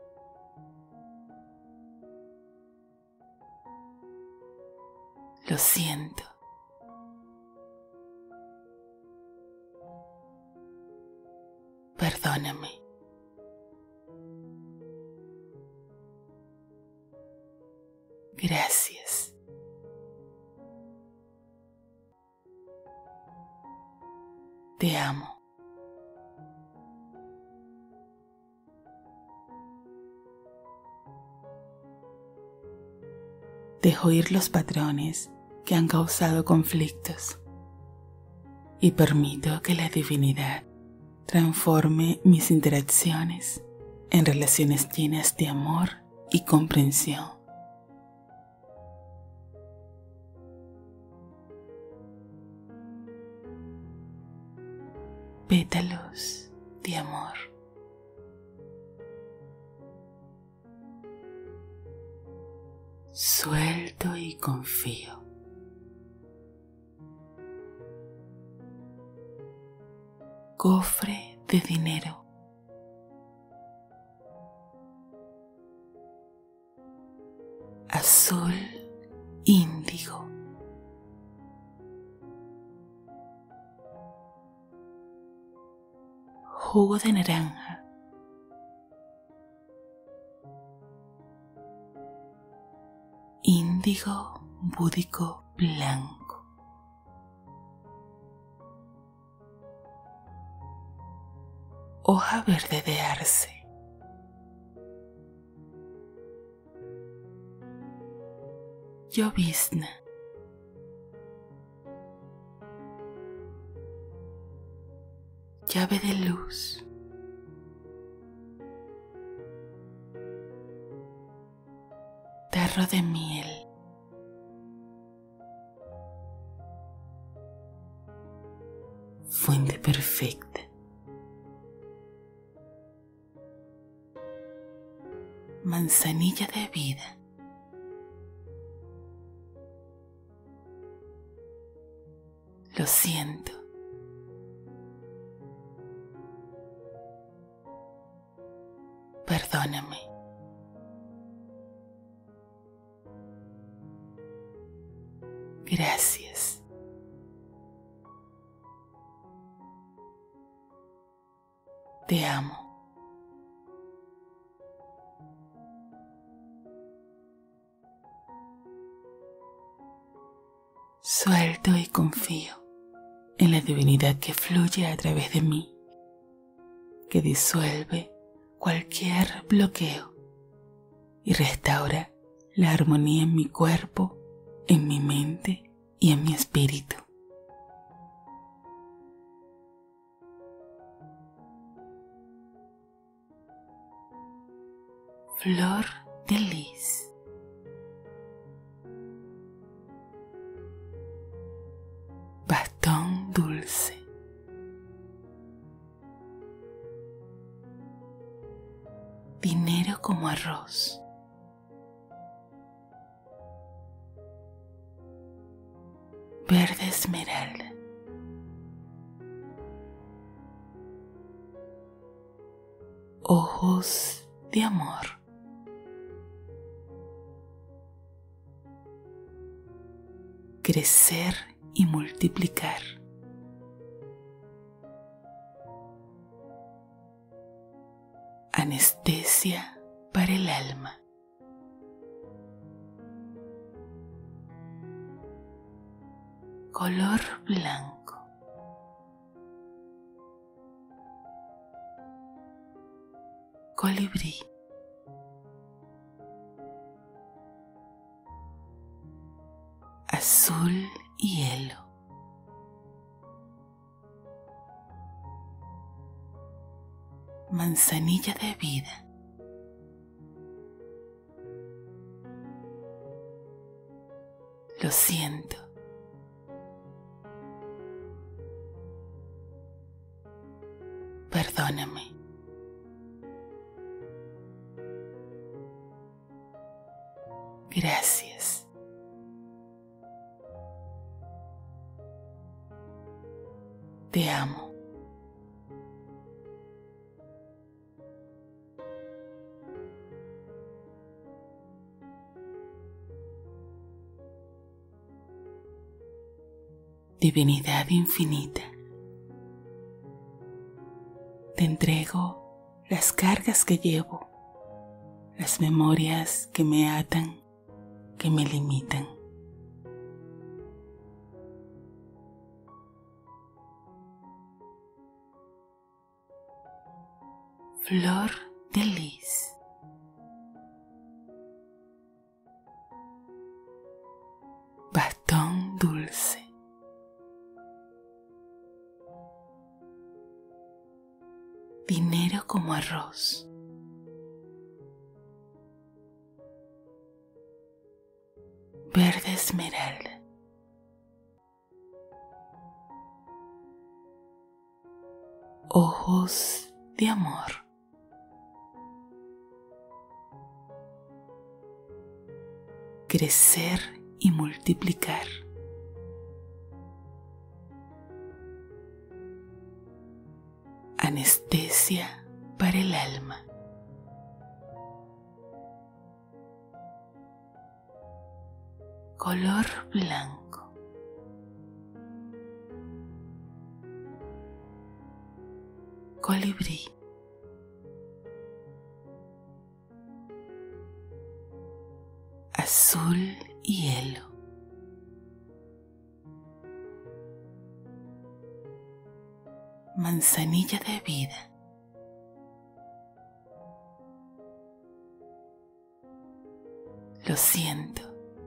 Lo siento. Perdóname. Gracias. Te amo. Dejo ir los patrones que han causado conflictos y permito que la divinidad transforme mis interacciones en relaciones llenas de amor y comprensión. Pétalos de amor. Suelto y confío. Cofre de dinero. Azul índigo. Jugo de naranja. Índigo búdico blanco. hoja verde de arce, llovizna, llave de luz, tarro de miel, fuente perfecta, manzanilla de vida, lo siento, perdóname, gracias, te amo. Suelto y confío en la divinidad que fluye a través de mí, que disuelve cualquier bloqueo y restaura la armonía en mi cuerpo, en mi mente y en mi espíritu. Flor de lis, bastón dulce, dinero como arroz, verde esmeralda, ojos de amor, crecer y multiplicar, anestesia para el alma, color blanco, colibrí, azul hielo, manzanilla de vida, lo siento, perdóname, gracias, te amo. Divinidad infinita, te entrego las cargas que llevo, las memorias que me atan, que me limitan. Flor de lis, bastón dulce, dinero como arroz, verde esmeralda, ojos de amor, crecer y multiplicar, anestesia para el alma, color blanco, colibrí, azul hielo, manzanilla de vida, Lo siento.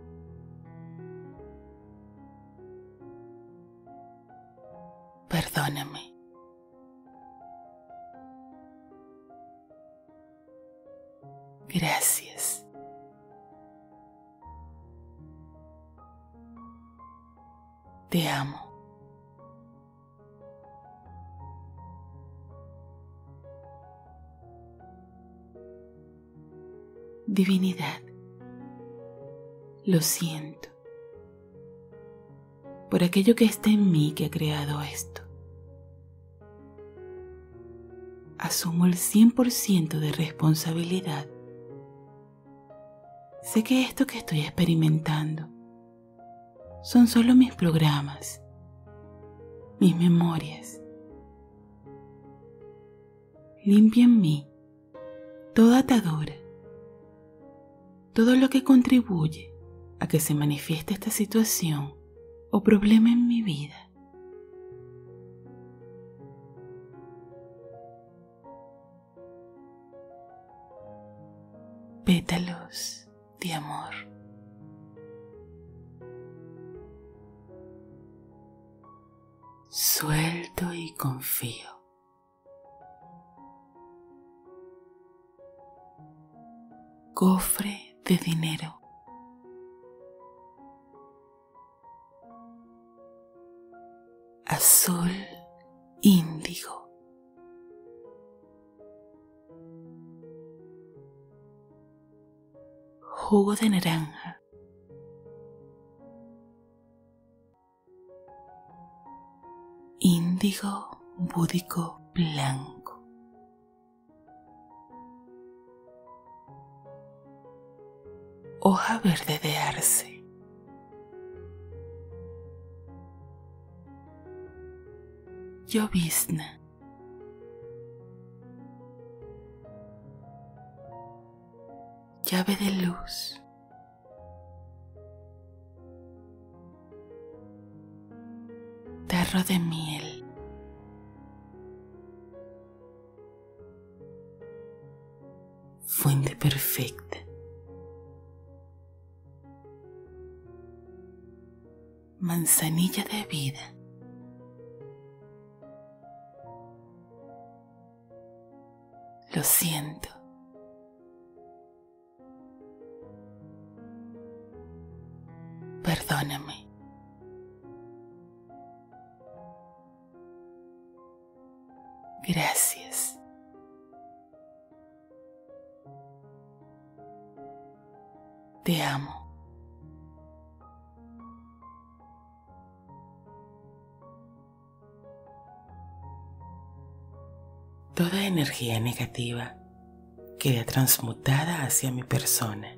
Perdóname. Gracias. Te amo. Divinidad, lo siento por aquello que está en mí que ha creado esto. Asumo el 100% de responsabilidad. Sé que esto que estoy experimentando son solo mis programas, mis memorias. Limpia en mí toda atadura, todo lo que contribuye a que se manifieste esta situación o problema en mi vida. Pétalos de amor. Suelto y confío. Cofre de dinero. Azul índigo. Jugo de naranja. Índigo búdico blanco. Hoja verde de arce. Llovizna. Llave de luz. Tarro de miel. Fuente perfecta. Manzanilla de vida. Lo siento. Perdóname. Gracias. Te amo. Toda energía negativa queda transmutada hacia mi persona.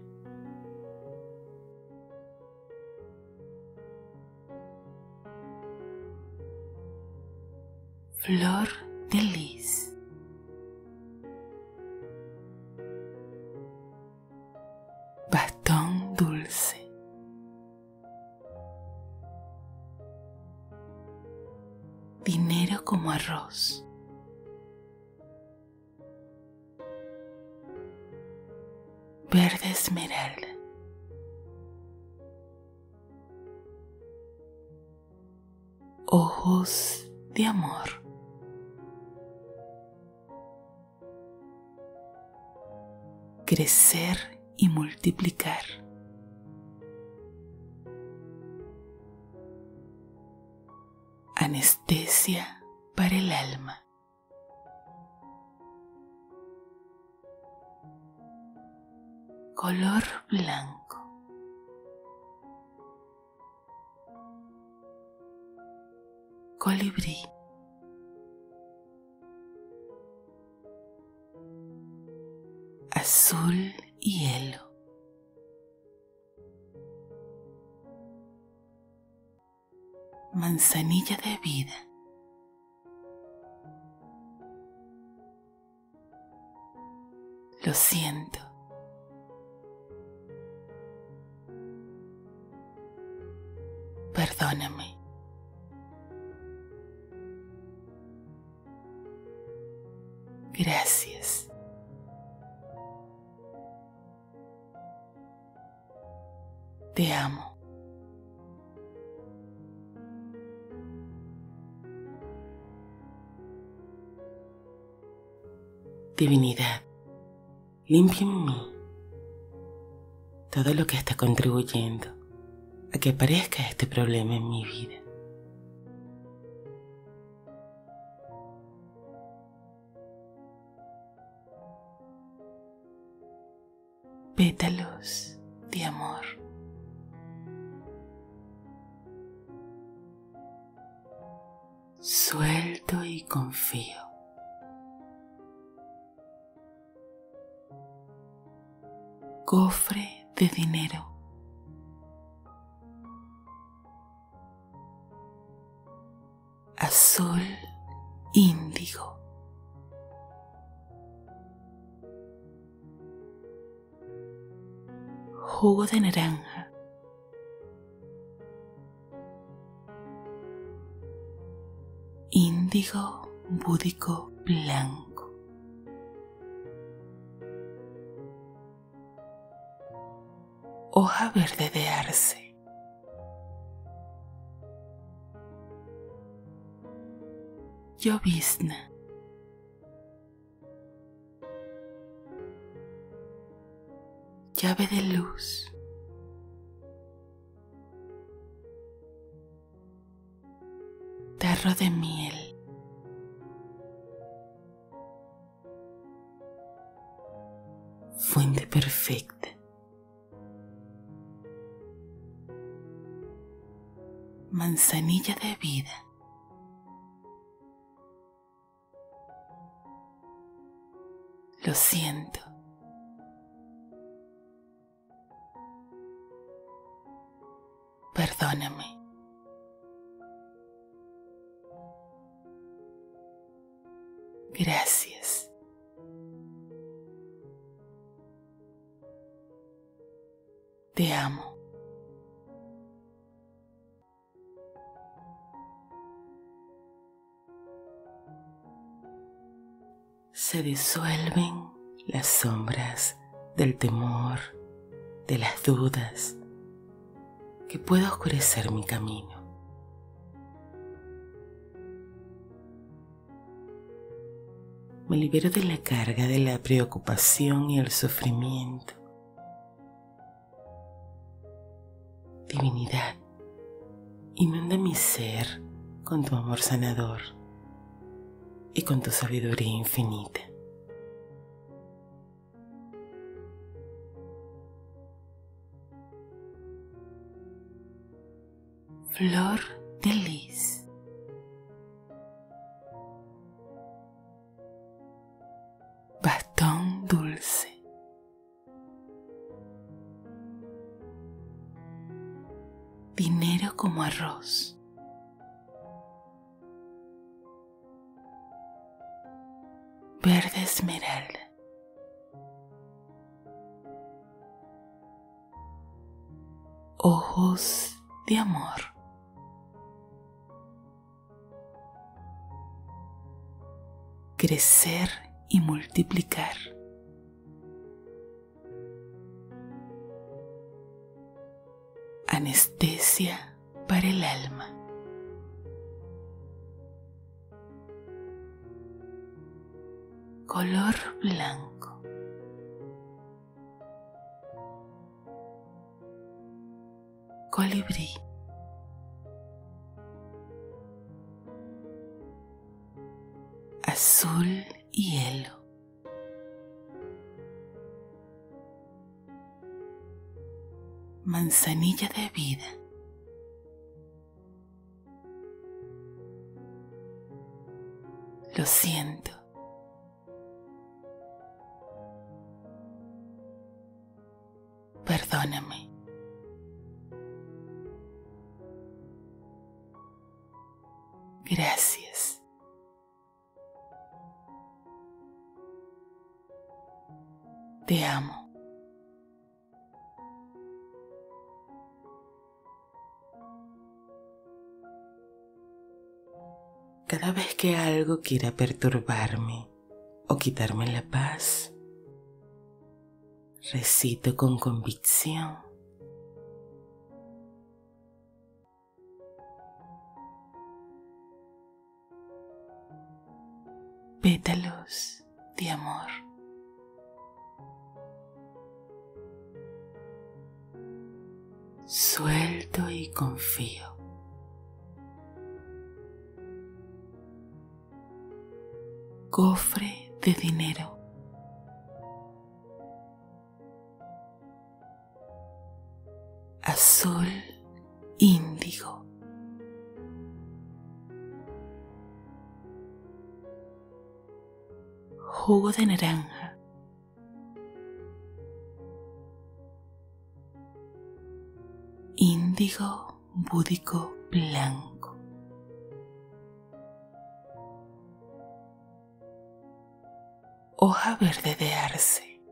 Flor de lis. Bastón dulce. Dinero como arroz. Verde esmeralda. Ojos de amor. Crecer y multiplicar. Anestesia para el alma. Color blanco. Colibrí. Azul hielo. Manzanilla de vida. Lo siento. Perdóname. Gracias. Te amo. Divinidad, limpia en mí todo lo que está contribuyendo a que aparezca este problema en mi vida. Pétalos de amor. Suelto y confío. Cofre de dinero. Azul índigo. Jugo de naranja. Índigo búdico blanco. Hoja verde de arce. Llovizna. Llave de luz. Tarro de miel. Fuente perfecta. Manzanilla de vida. Lo siento. Perdóname. Gracias. Te amo. Se disuelven las sombras del temor, de las dudas, que pueda oscurecer mi camino. Me libero de la carga de la preocupación y el sufrimiento. Divinidad, inunda mi ser con tu amor sanador y con tu sabiduría infinita. Flor de lis. Bastón dulce. Dinero como arroz. Verde esmeralda. Ojos de amor. Crecer y multiplicar. Anestesia para el alma. Color blanco. Colibrí. Azul hielo. Manzanilla de vida. Lo siento. Perdóname. Gracias. Te amo. Cada vez que algo quiera perturbarme o quitarme la paz, recito con convicción: pétalos de amor. Suelto y confío. Cofre de dinero. Azul índigo. Jugo de naranja. Índigo búdico blanco. Hoja verde de arce.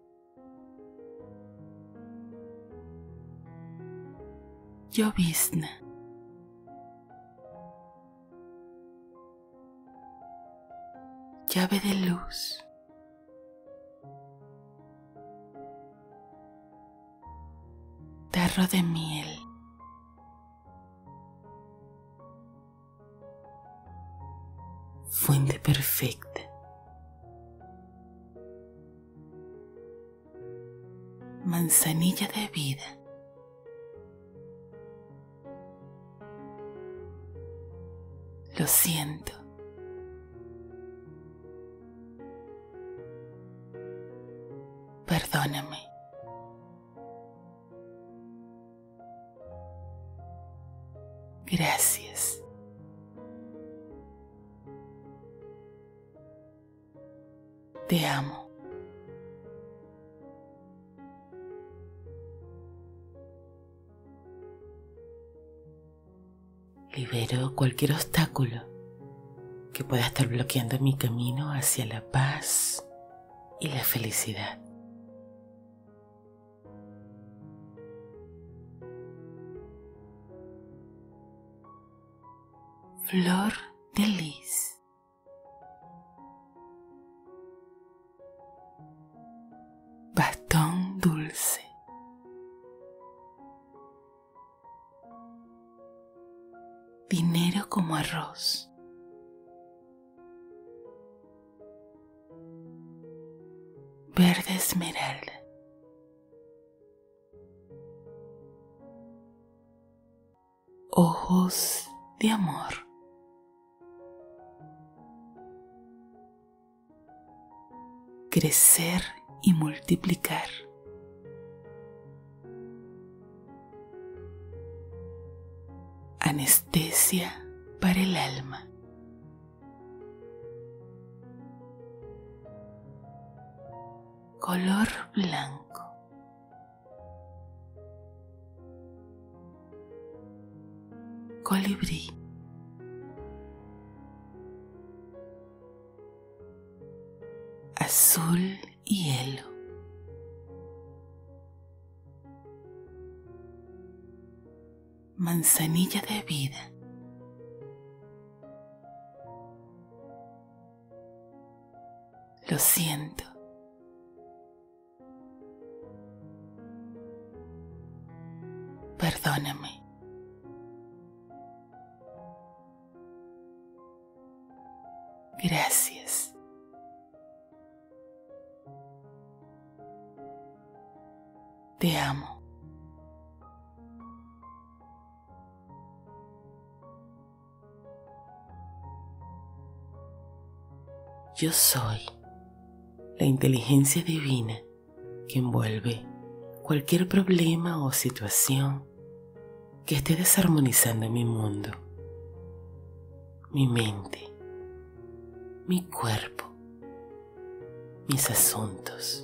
Llovizna. Llave de luz. Tarro de miel. Fuente perfecta. Manzanilla de vida. Lo siento. Perdóname. Gracias. Te amo. Libero cualquier obstáculo que pueda estar bloqueando mi camino hacia la paz y la felicidad. Flor de lis. Bastón dulce. Dinero como arroz. Verde esmeralda. Ojos de amor. Crecer y multiplicar. Anestesia para el alma. Color blanco. Colibrí. Azul hielo. Manzanilla de vida. Lo siento. Perdóname. Gracias. Te amo. Yo soy la inteligencia divina que envuelve cualquier problema o situación que esté desarmonizando mi mundo, mi mente, mi cuerpo, mis asuntos.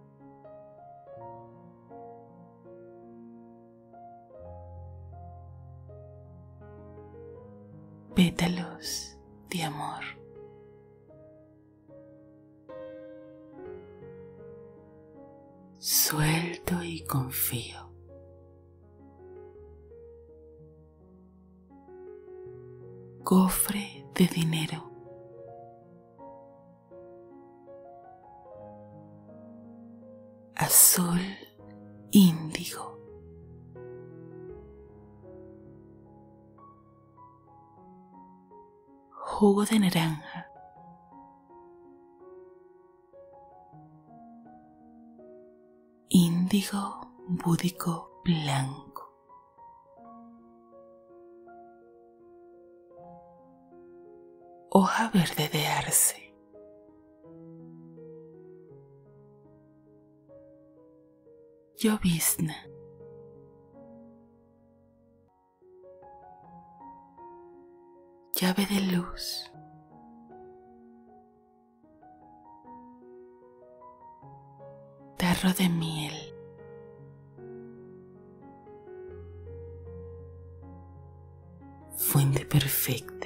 Pétalos de amor. Suelto y confío. Cofre de dinero. Azul índigo. Jugo de naranja. índigo búdico blanco, hoja verde de arce, llovizna, llave de luz, tarro de miel, fuente perfecta,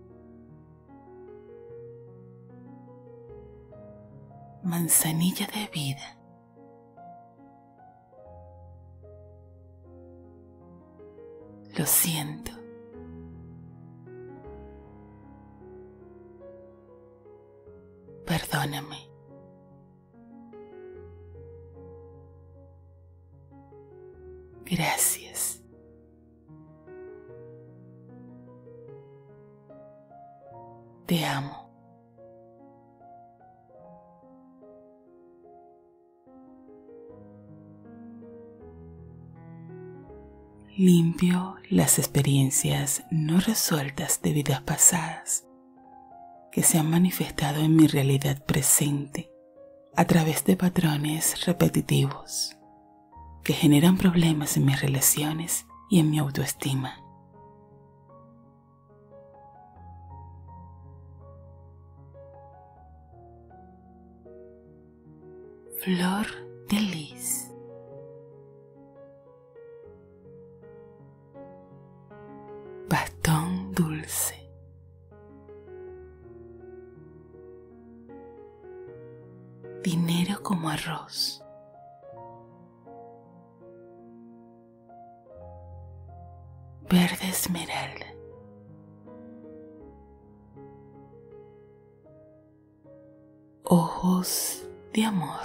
manzanilla de vida, lo siento, perdóname, gracias, te amo. Limpio las experiencias no resueltas de vidas pasadas que se han manifestado en mi realidad presente a través de patrones repetitivos que generan problemas en mis relaciones y en mi autoestima. Flor de lis, bastón dulce, dinero como arroz, verde esmeralda, ojos de amor,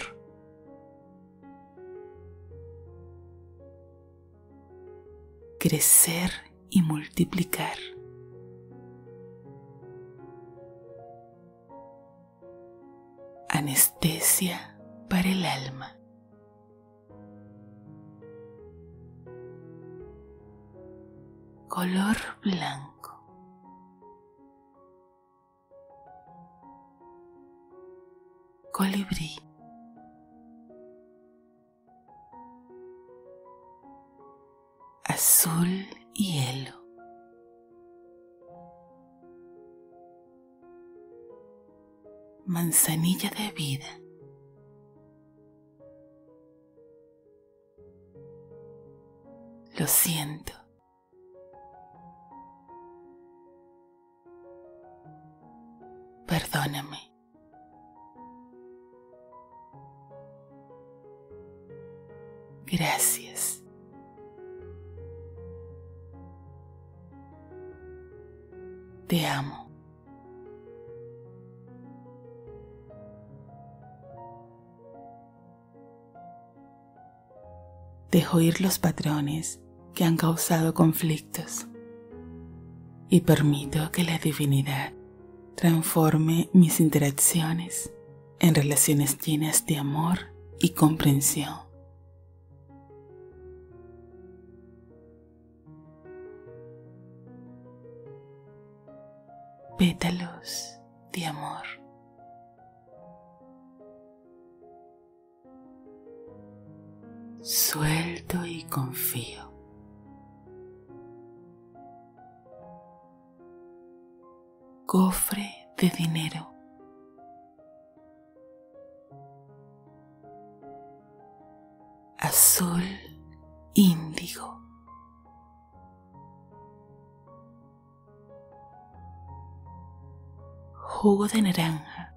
crecer y multiplicar, anestesia para el alma, color blanco, colibrí, azul hielo, manzanilla de vida, lo siento, perdóname, gracias, te amo. Dejo ir los patrones que han causado conflictos y permito que la divinidad transforme mis interacciones en relaciones llenas de amor y comprensión. Pétalos de amor. Suelto y confío. Cofre de dinero. Azul índigo. Jugo de naranja.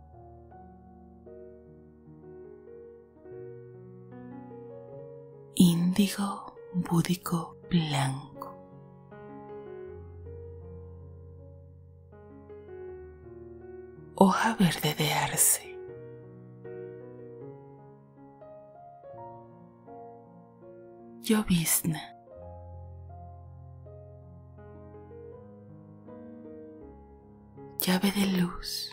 Índigo búdico blanco. Hoja verde de arce. Llovizna. Llave de luz.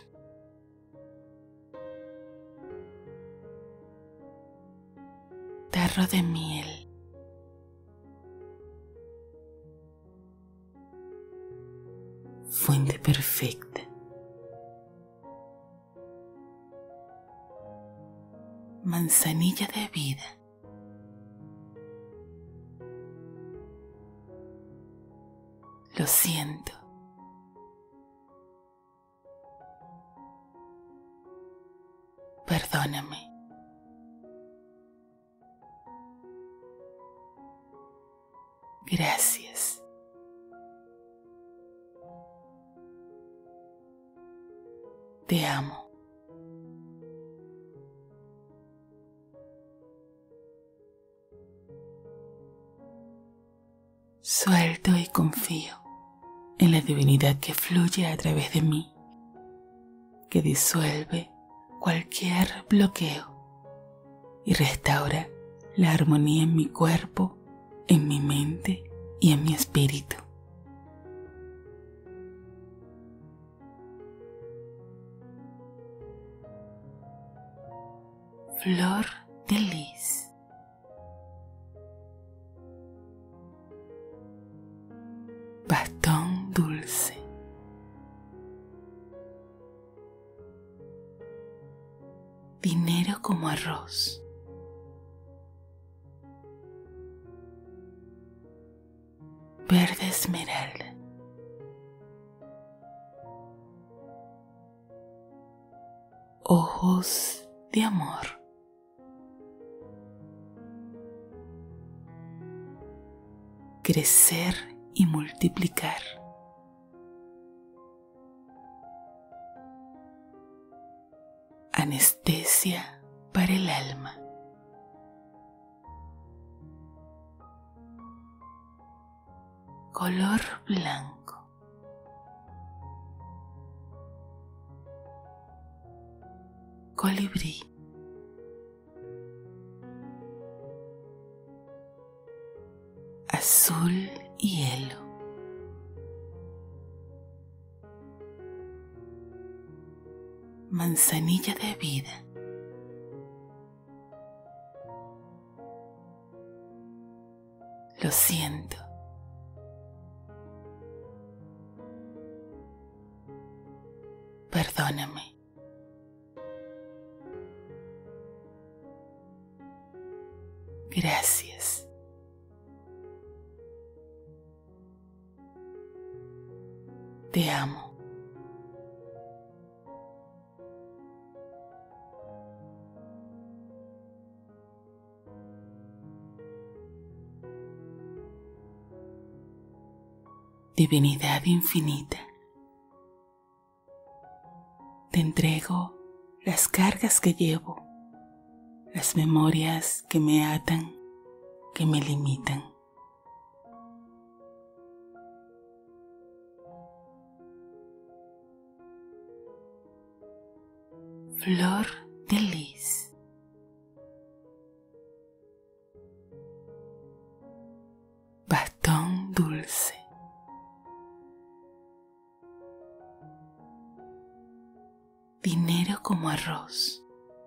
Jarro de miel. Fuente perfecta. Manzanilla de vida. Lo siento. Perdóname. Gracias. Te amo. Suelto y confío en la divinidad que fluye a través de mí, que disuelve cualquier bloqueo y restaura la armonía en mi cuerpo, en mi mente y en mi espíritu. Flor de lis. Bastón dulce. Dinero como arroz. Verde esmeralda. Ojos de amor. Crecer y multiplicar. Anestesia para el alma. Color blanco. Colibrí. Azul hielo. Manzanilla de vida. Lo siento. Perdóname. Gracias. Te amo. Divinidad infinita, te entrego las cargas que llevo, las memorias que me atan, que me limitan. Flor de lis. Bastón dulce. Dinero como arroz.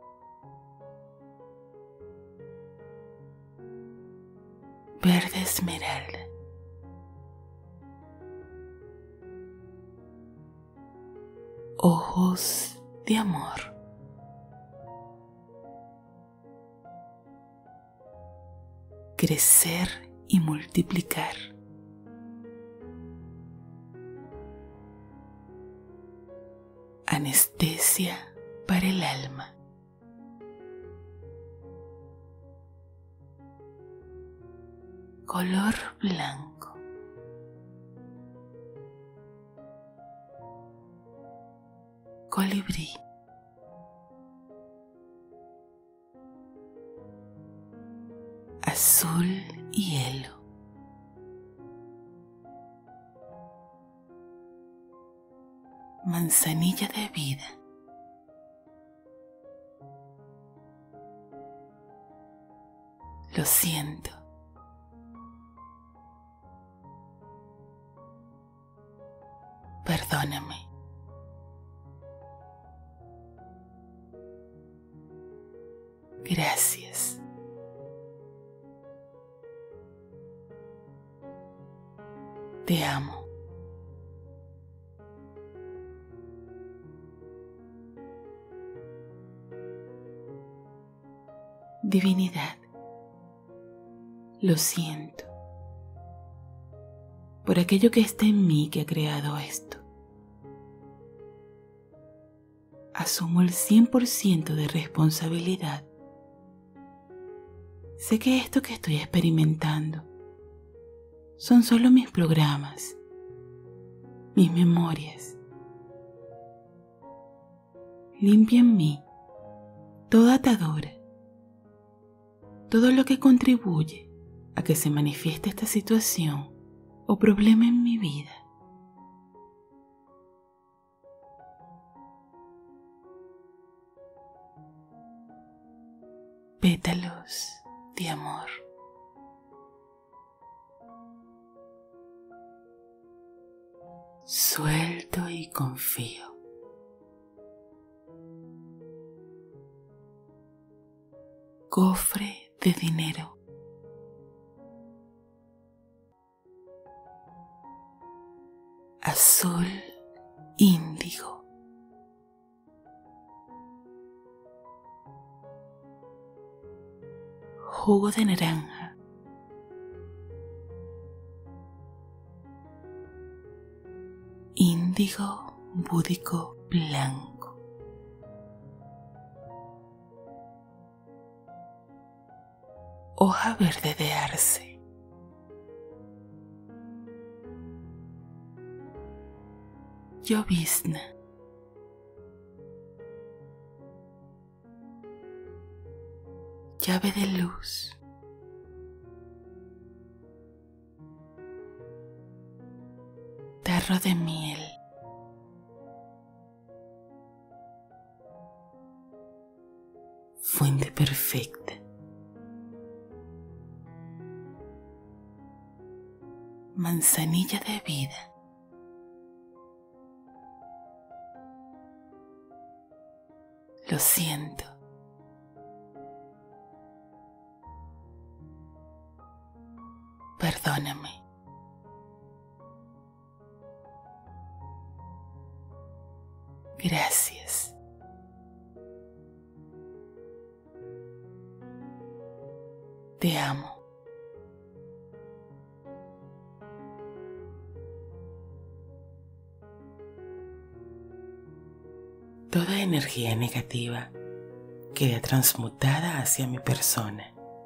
Verde esmeralda. Ojos de amor. Crecer y multiplicar. Anestesia para el alma. Color blanco. Colibrí. Azul hielo. Manzanilla de vida. Lo siento. Perdóname. Gracias. Te amo. Divinidad, lo siento por aquello que está en mí que ha creado esto. Asumo el 100% de responsabilidad. Sé que esto que estoy experimentando son solo mis programas, mis memorias. Limpia en mí toda atadura, todo lo que contribuye a que se manifieste esta situación o problema en mi vida. Pétalos de amor. Suelto y confío. Cofre de dinero. Azul índigo. Jugo de naranja. Índigo búdico blanco. Hoja verde de arce. Llovizna. Llave de luz. Tarro de miel. Fuente perfecta. Manzanilla de vida. Lo siento. Perdóname. Gracias. Te amo. Toda energía negativa queda transmutada hacia mi persona.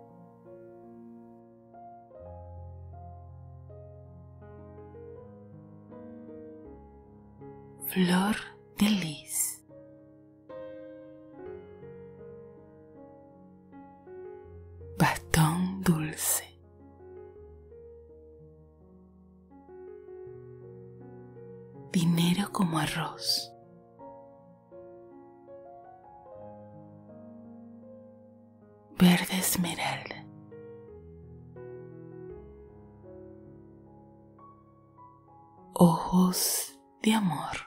Flor de lis. Bastón dulce. Dinero como arroz. Verde esmeralda. Ojos de amor.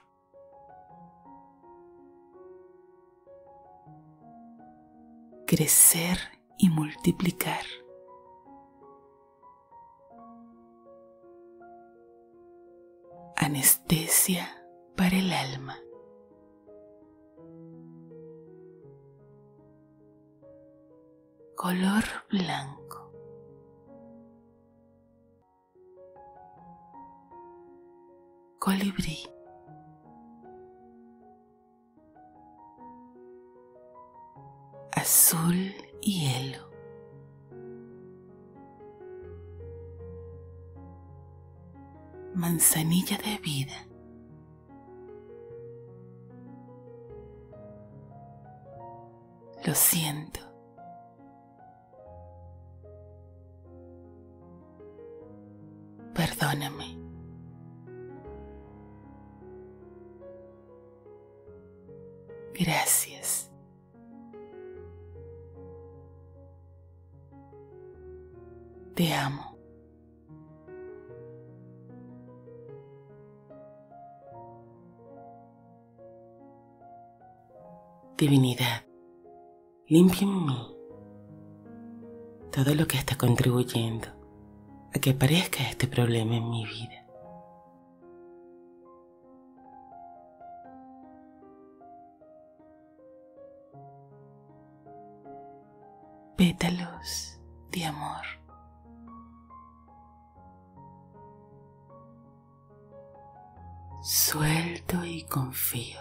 Crecer y multiplicar. Anestesia para el alma. Color blanco. Colibrí. Azul hielo. Manzanilla de vida. Lo siento. Perdóname. Gracias. Te amo. Divinidad, limpia en mí todo lo que está contribuyendo a que aparezca este problema en mi vida. pétalos de amor. Suelto y confío.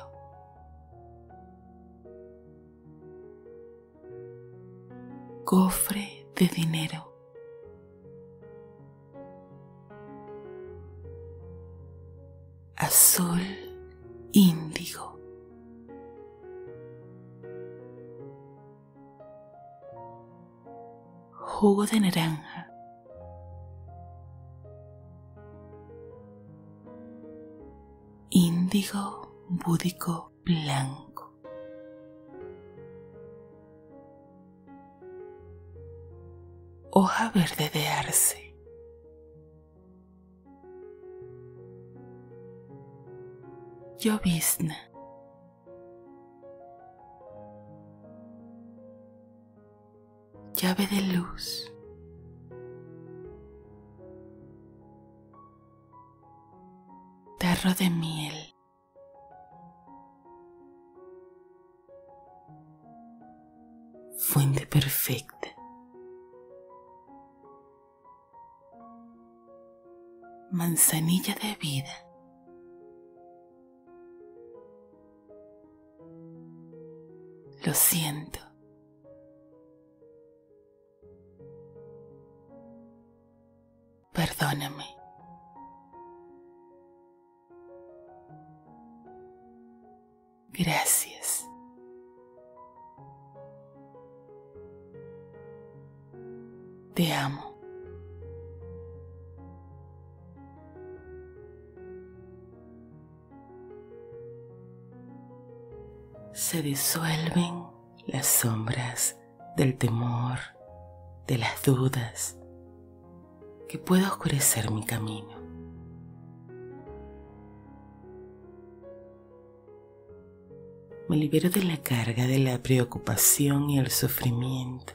Cofre de dinero. Azul índigo. Jugo de naranja. Índigo búdico blanco. Hoja verde de arce. Llovizna. Llave de luz. Tarro de miel. Fuente perfecta. Manzanilla de vida. Lo siento. Perdóname. Gracias. Te amo. Se disuelven las sombras del temor, de las dudas, que pueda oscurecer mi camino. Me libero de la carga de la preocupación y el sufrimiento.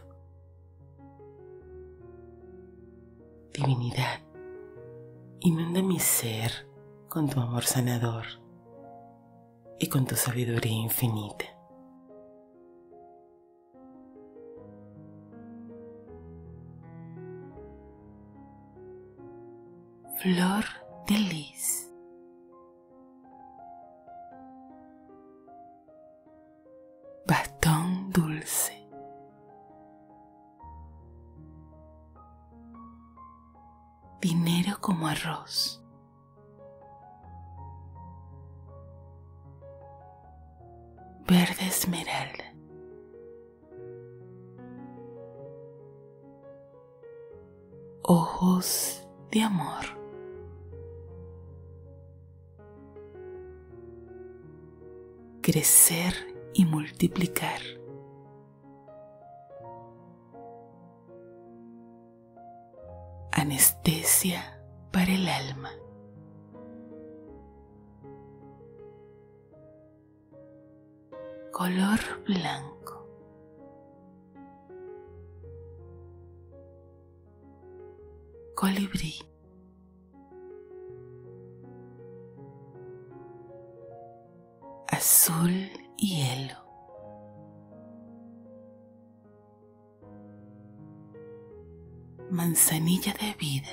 Divinidad, inunda mi ser con tu amor sanador y con tu sabiduría infinita. Flor de lis. Bastón dulce. Dinero como arroz. Verde esmeralda. Ojos de amor. Crecer y multiplicar. Anestesia para el alma. Color blanco. Colibrí. Azul hielo. Manzanilla de vida.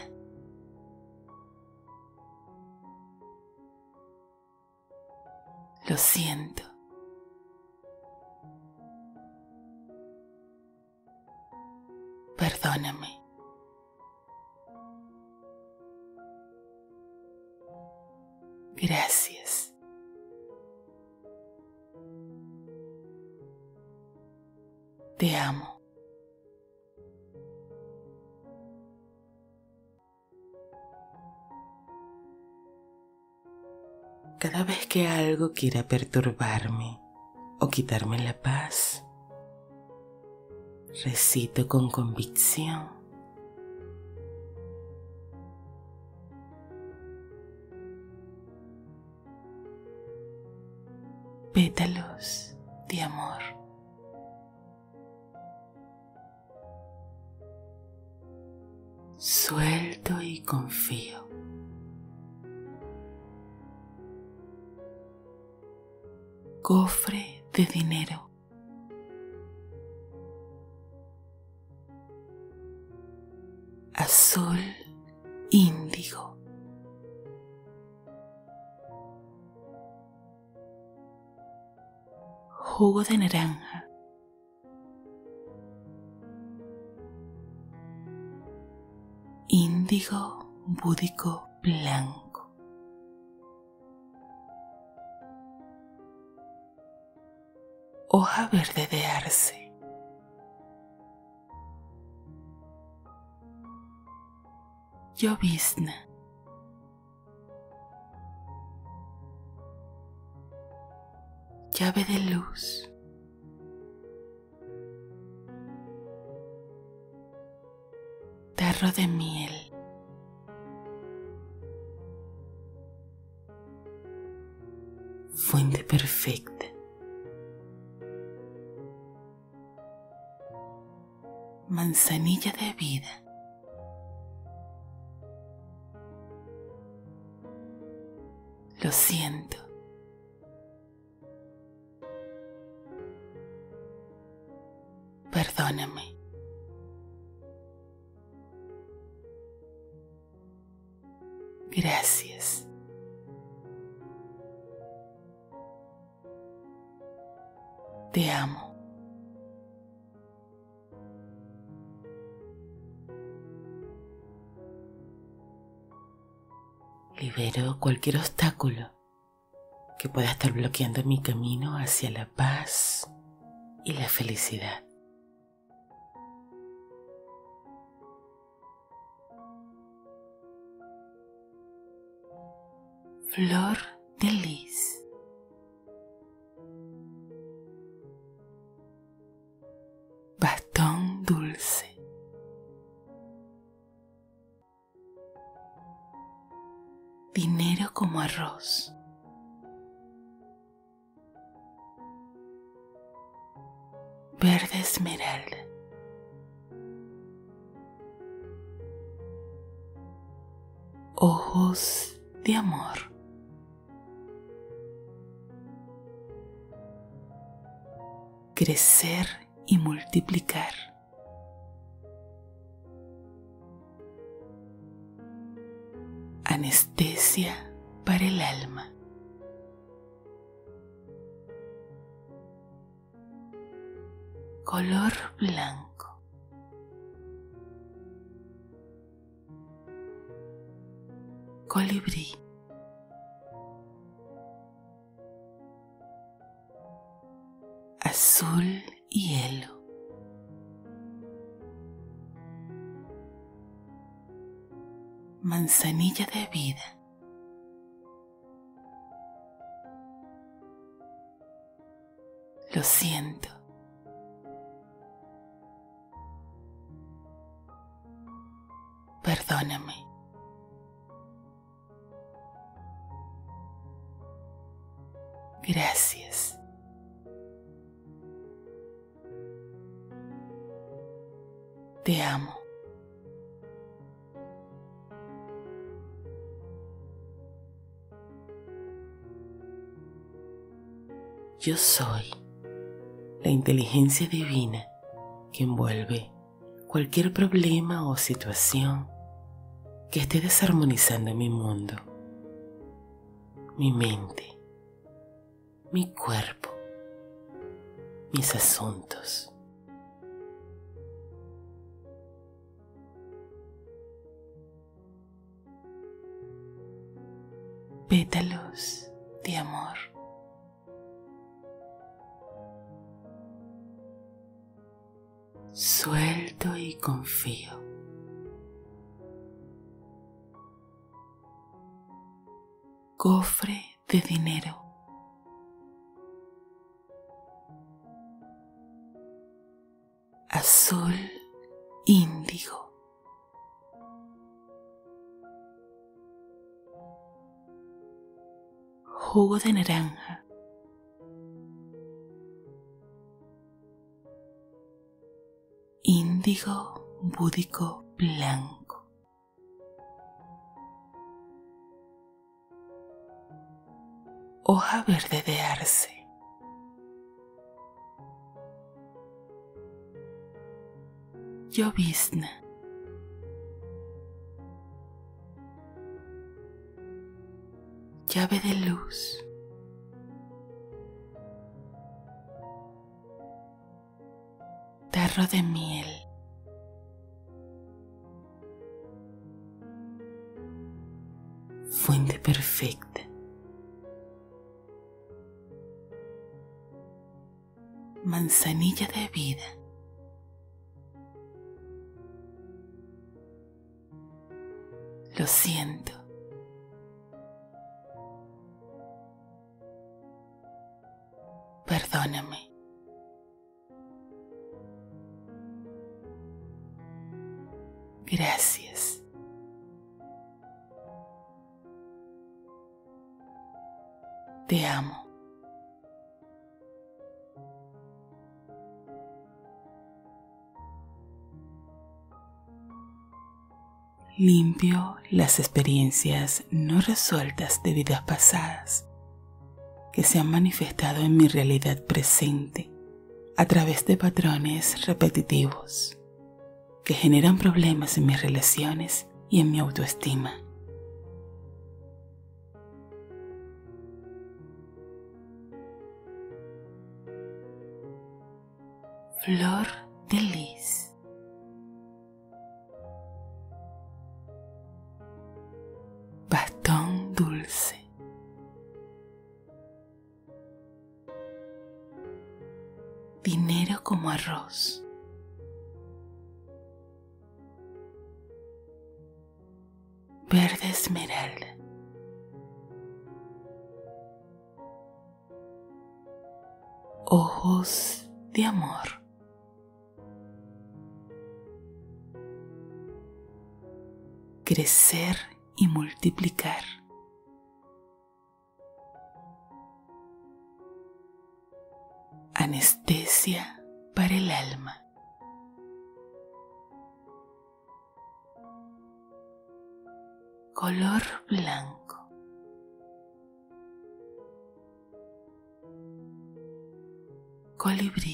Lo siento. Perdóname. Gracias. Te amo. Cada vez que algo quiera perturbarme o quitarme la paz, recito con convicción: pétalos de amor. Suelto y confío. Cofre de dinero. azul índigo, jugo de naranja, índigo búdico blanco, hoja verde de arce, llovizna, llave de luz, tarro de miel, fuente perfecta, manzanilla de vida, lo siento, perdóname, gracias, te amo. Libero cualquier obstáculo que pueda estar bloqueando mi camino hacia la paz y la felicidad. Flor de lis, bastón dulce, dinero como arroz, verde esmeralda, ojos de amor, crecer y multiplicar, anestesia para el alma, color blanco, colibrí, azul hielo, manzanilla de vida, lo siento, perdóname, gracias, te amo. Yo soy la inteligencia divina que envuelve cualquier problema o situación que esté desarmonizando mi mundo, mi mente, mi cuerpo, mis asuntos. Pétalos de amor. Suelto y confío. Cofre de dinero. Azul índigo. Jugo de naranja. Índigo búdico blanco. Hoja verde de arce. Llovizna. llave de luz, tarro de miel, fuente perfecta, manzanilla de vida, lo siento, perdóname, gracias, te amo. Limpio las experiencias no resueltas de vidas pasadas que se han manifestado en mi realidad presente a través de patrones repetitivos que generan problemas en mis relaciones y en mi autoestima. Flor de lis, bastón dulce, dinero como arroz, verde esmeralda, ojos de amor, crecer y multiplicar, anestesia para el alma, color blanco, colibrí,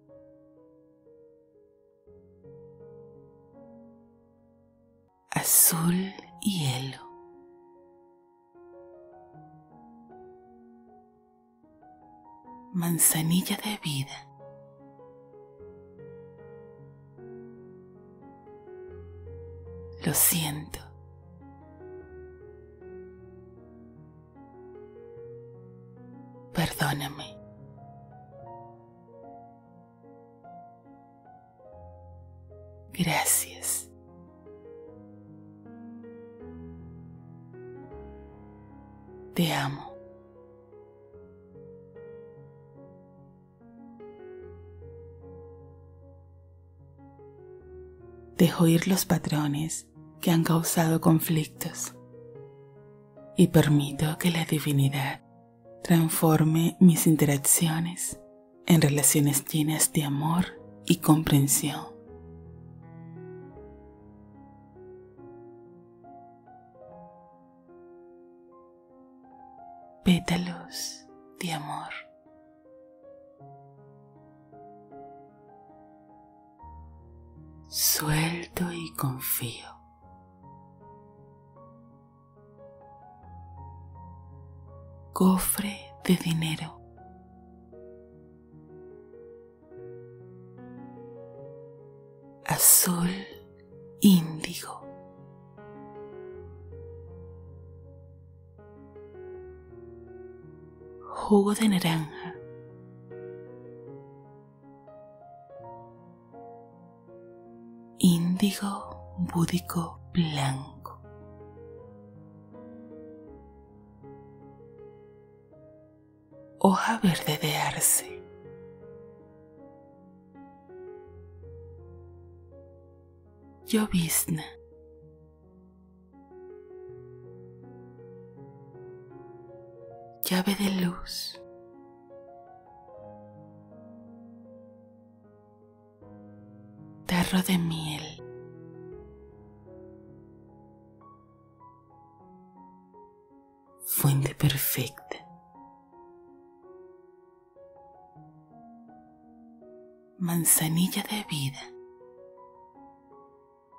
azul hielo, manzanilla de vida, lo siento, perdóname, gracias, te amo. Dejo ir los patrones que han causado conflictos y permito que la divinidad transforme mis interacciones en relaciones llenas de amor y comprensión. Pétalos de amor. Suelto y confío. Cofre de dinero. Azul índigo. Jugo de naranja. Índigo búdico blanco. Hoja verde de arce. Llovizna. Llave de luz. Tarro de miel. Fuente perfecta. Manzanilla de vida.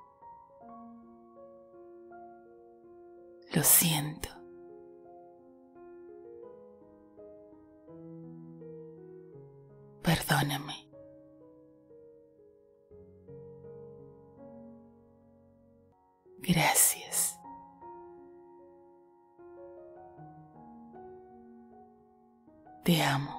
Lo siento. Perdóname. Gracias. Te amo.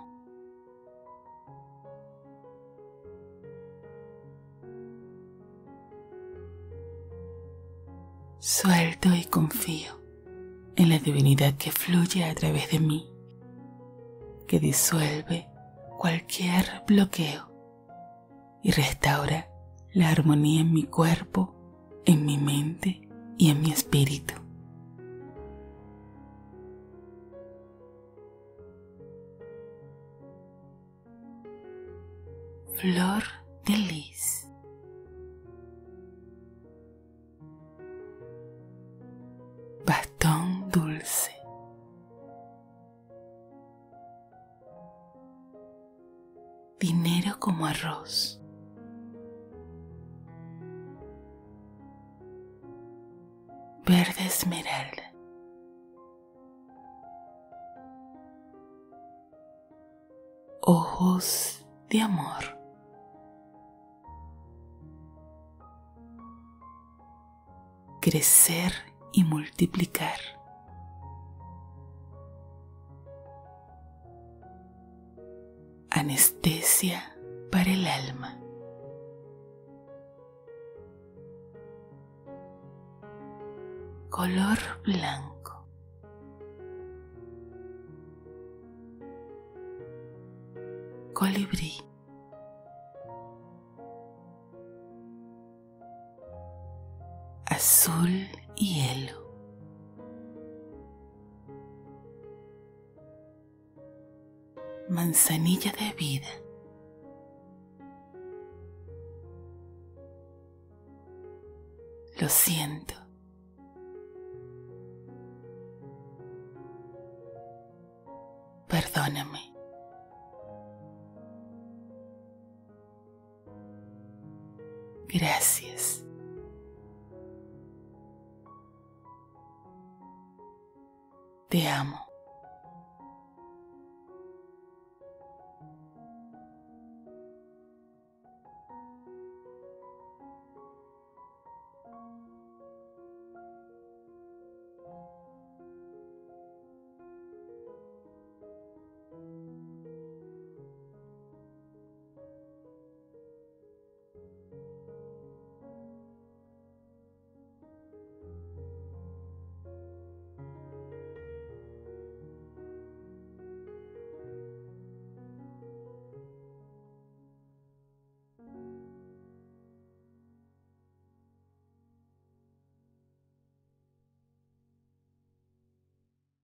Suelto y confío en la divinidad que fluye a través de mí, que disuelve cualquier bloqueo y restaura la armonía en mi cuerpo, en mi mente y en mi espíritu. Flor de lis. Bastón dulce. Dinero como arroz. Verde esmeralda. Ojos de amor. Crecer y multiplicar. Anestesia para el alma. Color blanco. Colibrí. Azul hielo. Manzanilla de vida. Lo siento. Perdóname. Gracias. Te amo.